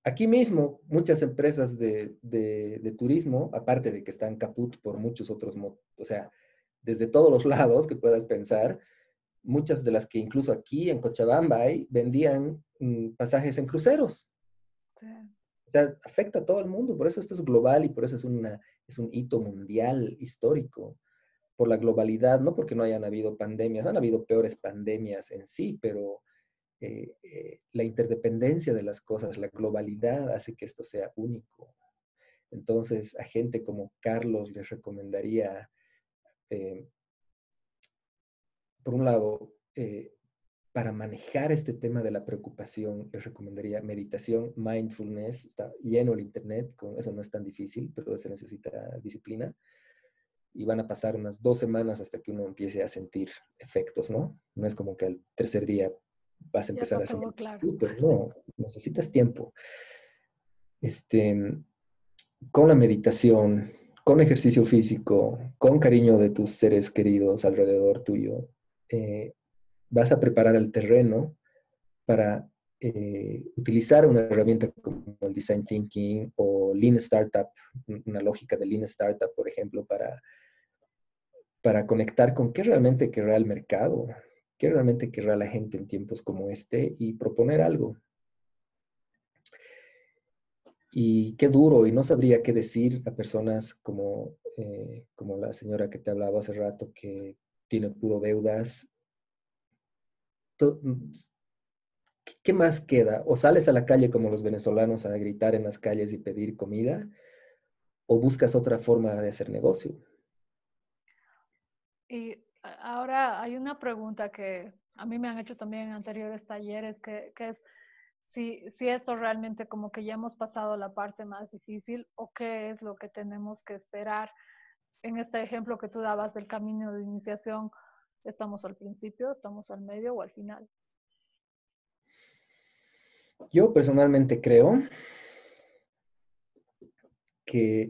aquí mismo, muchas empresas de, de, de turismo, aparte de que están caput por muchos otros, o sea, desde todos los lados que puedas pensar, muchas de las que incluso aquí en Cochabamba hay, vendían mm, pasajes en cruceros. Sí. O sea, afecta a todo el mundo, por eso esto es global y por eso es, una, es un hito mundial histórico, por la globalidad, no porque no hayan habido pandemias, han habido peores pandemias en sí, pero eh, eh, la interdependencia de las cosas, la globalidad hace que esto sea único. Entonces, a gente como Carlos les recomendaría, eh, por un lado, eh, para manejar este tema de la preocupación, les recomendaría meditación, mindfulness, está lleno el internet, con eso no es tan difícil, pero se necesita disciplina. Y van a pasar unas dos semanas hasta que uno empiece a sentir efectos, ¿no? No es como que al tercer día vas a Ya empezar está a sentir todo claro. súper, no, necesitas tiempo. Este, con la meditación, con ejercicio físico, con cariño de tus seres queridos alrededor tuyo, eh, vas a preparar el terreno para eh, utilizar una herramienta como el Design Thinking o Lean Startup, una lógica de Lean Startup, por ejemplo, para, para conectar con qué realmente querrá el mercado, qué realmente querrá la gente en tiempos como este y proponer algo. Y qué duro, y no sabría qué decir a personas como, eh, como la señora que te hablaba hace rato, que tiene puro deudas. ¿Qué más queda? O sales a la calle como los venezolanos a gritar en las calles y pedir comida, o buscas otra forma de hacer negocio. Y ahora hay una pregunta que a mí me han hecho también en anteriores talleres, que, que es si, si esto realmente como que ya hemos pasado la parte más difícil o qué es lo que tenemos que esperar. En este ejemplo que tú dabas del camino de iniciación, ¿estamos al principio, estamos al medio o al final? Yo personalmente creo que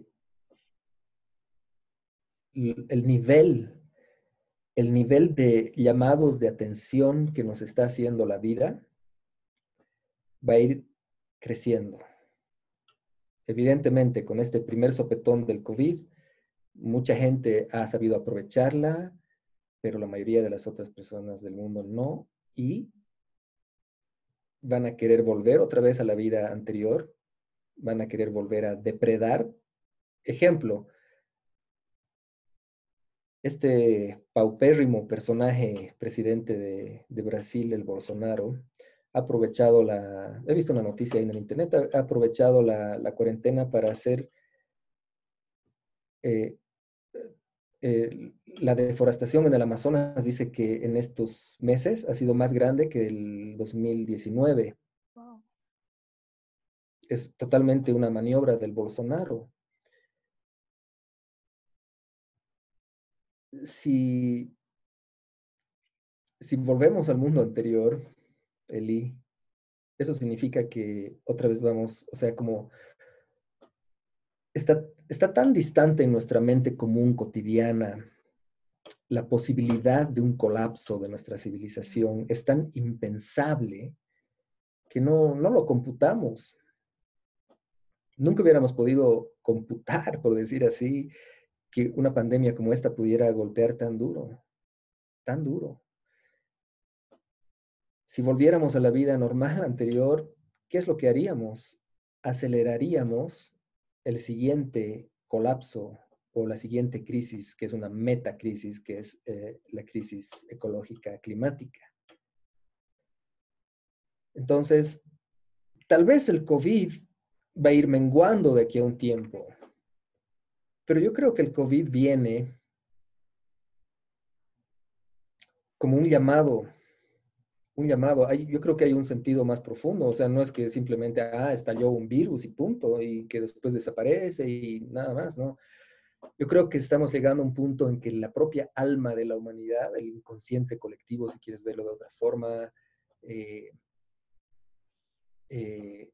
el nivel, el nivel de llamados de atención que nos está haciendo la vida va a ir creciendo. Evidentemente, con este primer sopetón del COVID, mucha gente ha sabido aprovecharla, pero la mayoría de las otras personas del mundo no, y van a querer volver otra vez a la vida anterior, van a querer volver a depredar. Ejemplo, este paupérrimo personaje presidente de, de Brasil, el Bolsonaro, ha aprovechado la, he visto una noticia ahí en el internet, ha, ha aprovechado la, la, cuarentena para hacer eh, eh, la deforestación en el Amazonas. Dice que en estos meses ha sido más grande que el dos mil diecinueve. Wow. Es totalmente una maniobra del Bolsonaro. Si, si volvemos al mundo anterior, Eli, eso significa que otra vez vamos, o sea, como está, está tan distante en nuestra mente común cotidiana la posibilidad de un colapso de nuestra civilización, es tan impensable que no, no lo computamos. Nunca hubiéramos podido computar, por decir así, que una pandemia como esta pudiera golpear tan duro, tan duro. Si volviéramos a la vida normal anterior, ¿qué es lo que haríamos? Aceleraríamos el siguiente colapso o la siguiente crisis, que es una metacrisis, que es eh, la crisis ecológica climática. Entonces, tal vez el COVID va a ir menguando de aquí a un tiempo, pero yo creo que el COVID viene como un llamado, un llamado. Hay, yo creo que hay un sentido más profundo, o sea, no es que simplemente, ah, estalló un virus y punto, y que después desaparece y nada más, ¿no? Yo creo que estamos llegando a un punto en que la propia alma de la humanidad, el inconsciente colectivo, si quieres verlo de otra forma, eh, eh,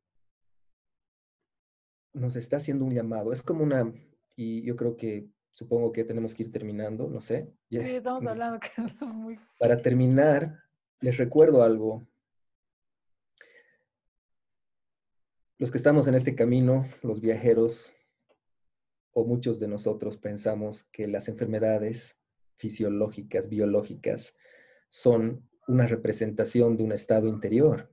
nos está haciendo un llamado. Es como una, y yo creo que supongo que tenemos que ir terminando, no sé. Sí, estamos hablando que es muy... Para terminar, les recuerdo algo. Los que estamos en este camino, los viajeros, o muchos de nosotros pensamos que las enfermedades fisiológicas, biológicas, son una representación de un estado interior.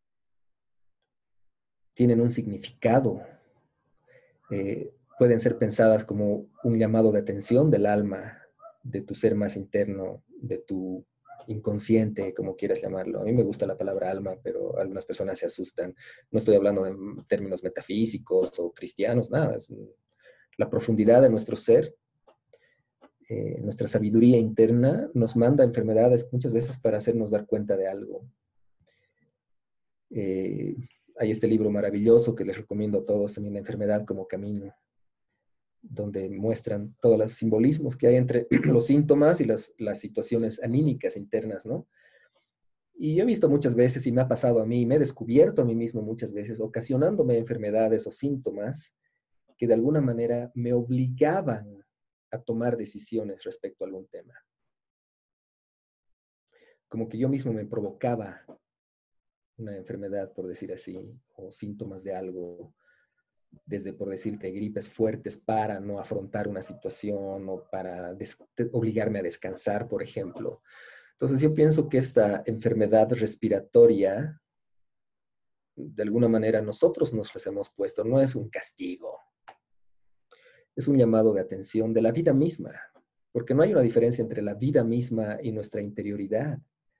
Tienen un significado. Eh, pueden ser pensadas como un llamado de atención del alma, de tu ser más interno, de tu inconsciente, como quieras llamarlo. A mí me gusta la palabra alma, pero algunas personas se asustan. No estoy hablando de términos metafísicos o cristianos, nada. Es la profundidad de nuestro ser, eh, nuestra sabiduría interna nos manda enfermedades muchas veces para hacernos dar cuenta de algo. Eh, hay este libro maravilloso que les recomiendo a todos, también La enfermedad como camino, donde muestran todos los simbolismos que hay entre los síntomas y las, las situaciones anímicas internas, ¿no? Y yo he visto muchas veces, y me ha pasado a mí, me he descubierto a mí mismo muchas veces, ocasionándome enfermedades o síntomas que de alguna manera me obligaban a tomar decisiones respecto a algún tema. Como que yo mismo me provocaba una enfermedad, por decir así, o síntomas de algo, desde, por decirte, gripes fuertes para no afrontar una situación o para obligarme a descansar, por ejemplo. Entonces yo pienso que esta enfermedad respiratoria, de alguna manera nosotros nos las hemos puesto, no es un castigo, es un llamado de atención de la vida misma, porque no hay una diferencia entre la vida misma y nuestra interioridad.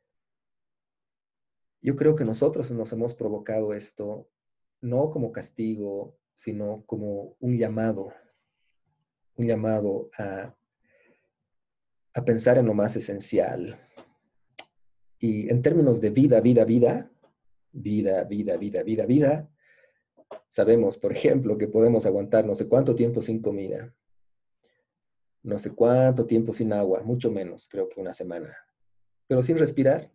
Yo creo que nosotros nos hemos provocado esto no como castigo, sino como un llamado, un llamado a, a pensar en lo más esencial. Y en términos de vida, vida, vida, vida, vida, vida, vida, vida, sabemos, por ejemplo, que podemos aguantar no sé cuánto tiempo sin comida, no sé cuánto tiempo sin agua, mucho menos, creo que una semana, pero sin respirar,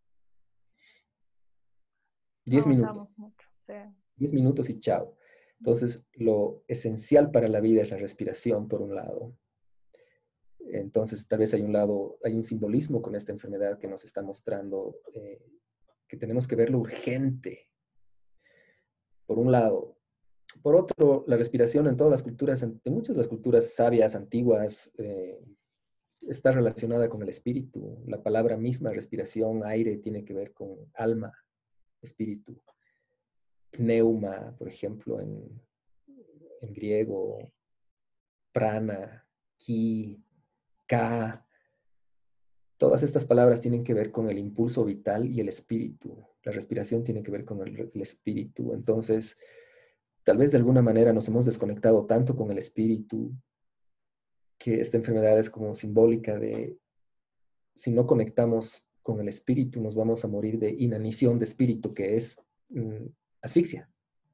diez minutos, Aguantamos mucho, sí. diez minutos y chao. Entonces, lo esencial para la vida es la respiración, por un lado. Entonces, tal vez hay un lado, hay un simbolismo con esta enfermedad que nos está mostrando eh, que tenemos que ver lo urgente, por un lado. Por otro, la respiración en todas las culturas, en muchas de las culturas sabias, antiguas, eh, está relacionada con el espíritu. La palabra misma, respiración, aire, tiene que ver con alma, espíritu. Pneuma, por ejemplo, en, en griego, prana, ki, ka. Todas estas palabras tienen que ver con el impulso vital y el espíritu. La respiración tiene que ver con el, el espíritu. Entonces, tal vez de alguna manera nos hemos desconectado tanto con el espíritu que esta enfermedad es como simbólica de, si no conectamos con el espíritu, nos vamos a morir de inanición de espíritu, que es mm, asfixia.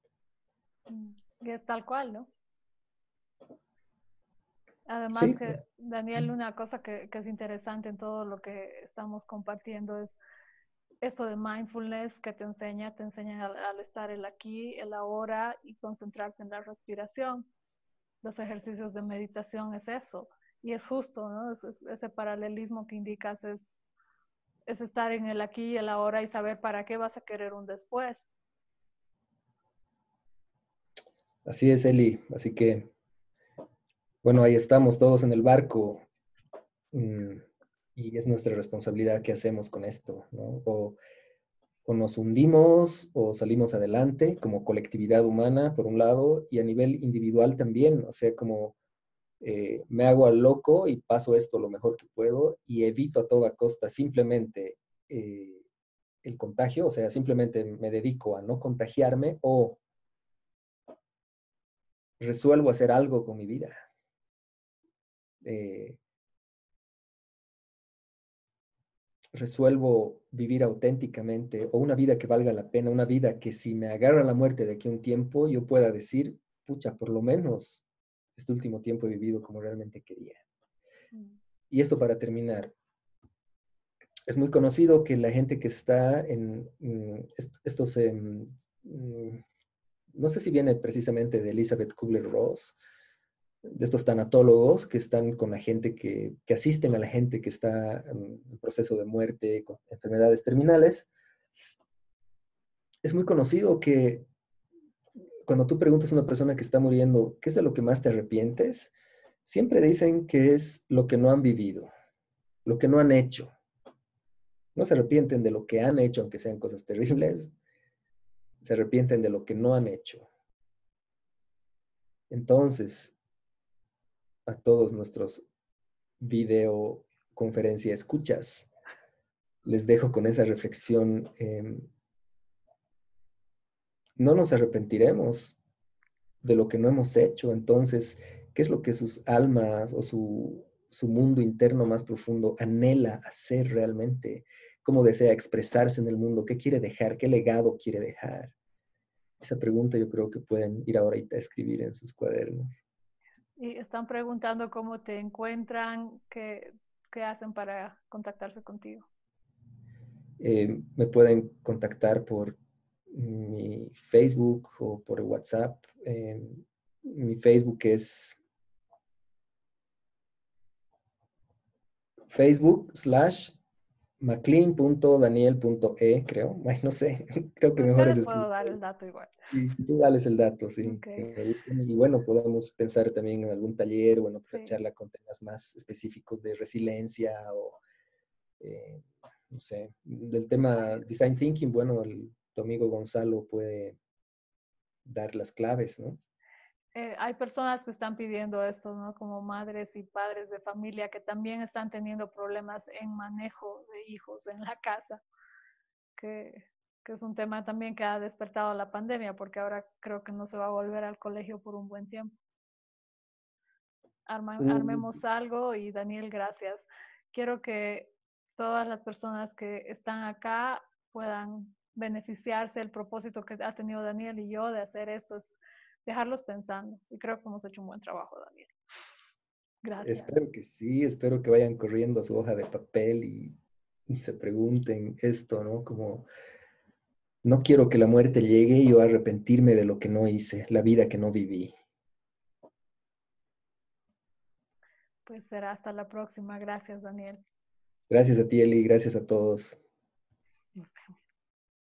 Y es tal cual, ¿no? Además Sí, que, Daniel, una cosa que, que es interesante en todo lo que estamos compartiendo es eso de mindfulness que te enseña, te enseña al, al estar el aquí, el ahora y concentrarte en la respiración. Los ejercicios de meditación es eso. Y es justo, ¿no? Es, es, ese paralelismo que indicas es, es estar en el aquí y el ahora y saber para qué vas a querer un después. así es, Eli. Así que, bueno, ahí estamos todos en el barco. Mm, y es nuestra responsabilidad qué hacemos con esto, ¿no? O, o nos hundimos o salimos adelante como colectividad humana, por un lado, y a nivel individual también, o sea, como eh, me hago al loco y paso esto lo mejor que puedo y evito a toda costa simplemente eh, el contagio, o sea, simplemente me dedico a no contagiarme o resuelvo hacer algo con mi vida. Eh, resuelvo vivir auténticamente o una vida que valga la pena, una vida que si me agarra la muerte de aquí a un tiempo, yo pueda decir, pucha, por lo menos este último tiempo he vivido como realmente quería. Mm. Y esto para terminar. Es muy conocido que la gente que está en mm, est estos, eh, mm, no sé si viene precisamente de Elizabeth Kubler-Ross, de estos tanatólogos que están con la gente que, que asisten a la gente que está en proceso de muerte, con enfermedades terminales. Es muy conocido que cuando tú preguntas a una persona que está muriendo, ¿qué es de lo que más te arrepientes? Siempre dicen que es lo que no han vivido, lo que no han hecho. No se arrepienten de lo que han hecho, aunque sean cosas terribles, se arrepienten de lo que no han hecho. Entonces, a todos nuestros videoconferencia escuchas, les dejo con esa reflexión. Eh, no nos arrepentiremos de lo que no hemos hecho. Entonces, ¿qué es lo que sus almas o su, su mundo interno más profundo anhela hacer realmente? ¿Cómo desea expresarse en el mundo? ¿Qué quiere dejar? ¿Qué legado quiere dejar? Esa pregunta yo creo que pueden ir ahorita a escribir en sus cuadernos. Y están preguntando cómo te encuentran, qué, qué hacen para contactarse contigo. Eh, me pueden contactar por mi Facebook o por WhatsApp. Eh, mi Facebook es Facebook slash maclean punto daniel punto e, creo. Ay, no sé, creo que Pero mejor yo es les puedo escribir. dar el dato igual. Sí, tú dales el dato, sí, Ok, que me busquen. Y bueno, podemos pensar también en algún taller o en otra sí. charla con temas más específicos de resiliencia o, eh, no sé, del tema design thinking. Bueno, el, tu amigo Gonzalo puede dar las claves, ¿no? Eh, hay personas que están pidiendo esto, ¿no? Como madres y padres de familia que también están teniendo problemas en manejo de hijos en la casa, que, que es un tema también que ha despertado la pandemia, porque ahora creo que no se va a volver al colegio por un buen tiempo. Arma, Mm, armemos algo y Daniel, gracias. Quiero que todas las personas que están acá puedan beneficiarse. El propósito que ha tenido Daniel y yo de hacer esto es dejarlos pensando. Y creo que hemos hecho un buen trabajo, Daniel. Gracias. espero que sí, espero que vayan corriendo a su hoja de papel y, y se pregunten esto, ¿no? Como, no quiero que la muerte llegue y yo arrepentirme de lo que no hice, la vida que no viví. Pues será hasta la próxima. Gracias, Daniel. Gracias a ti, Eli, gracias a todos.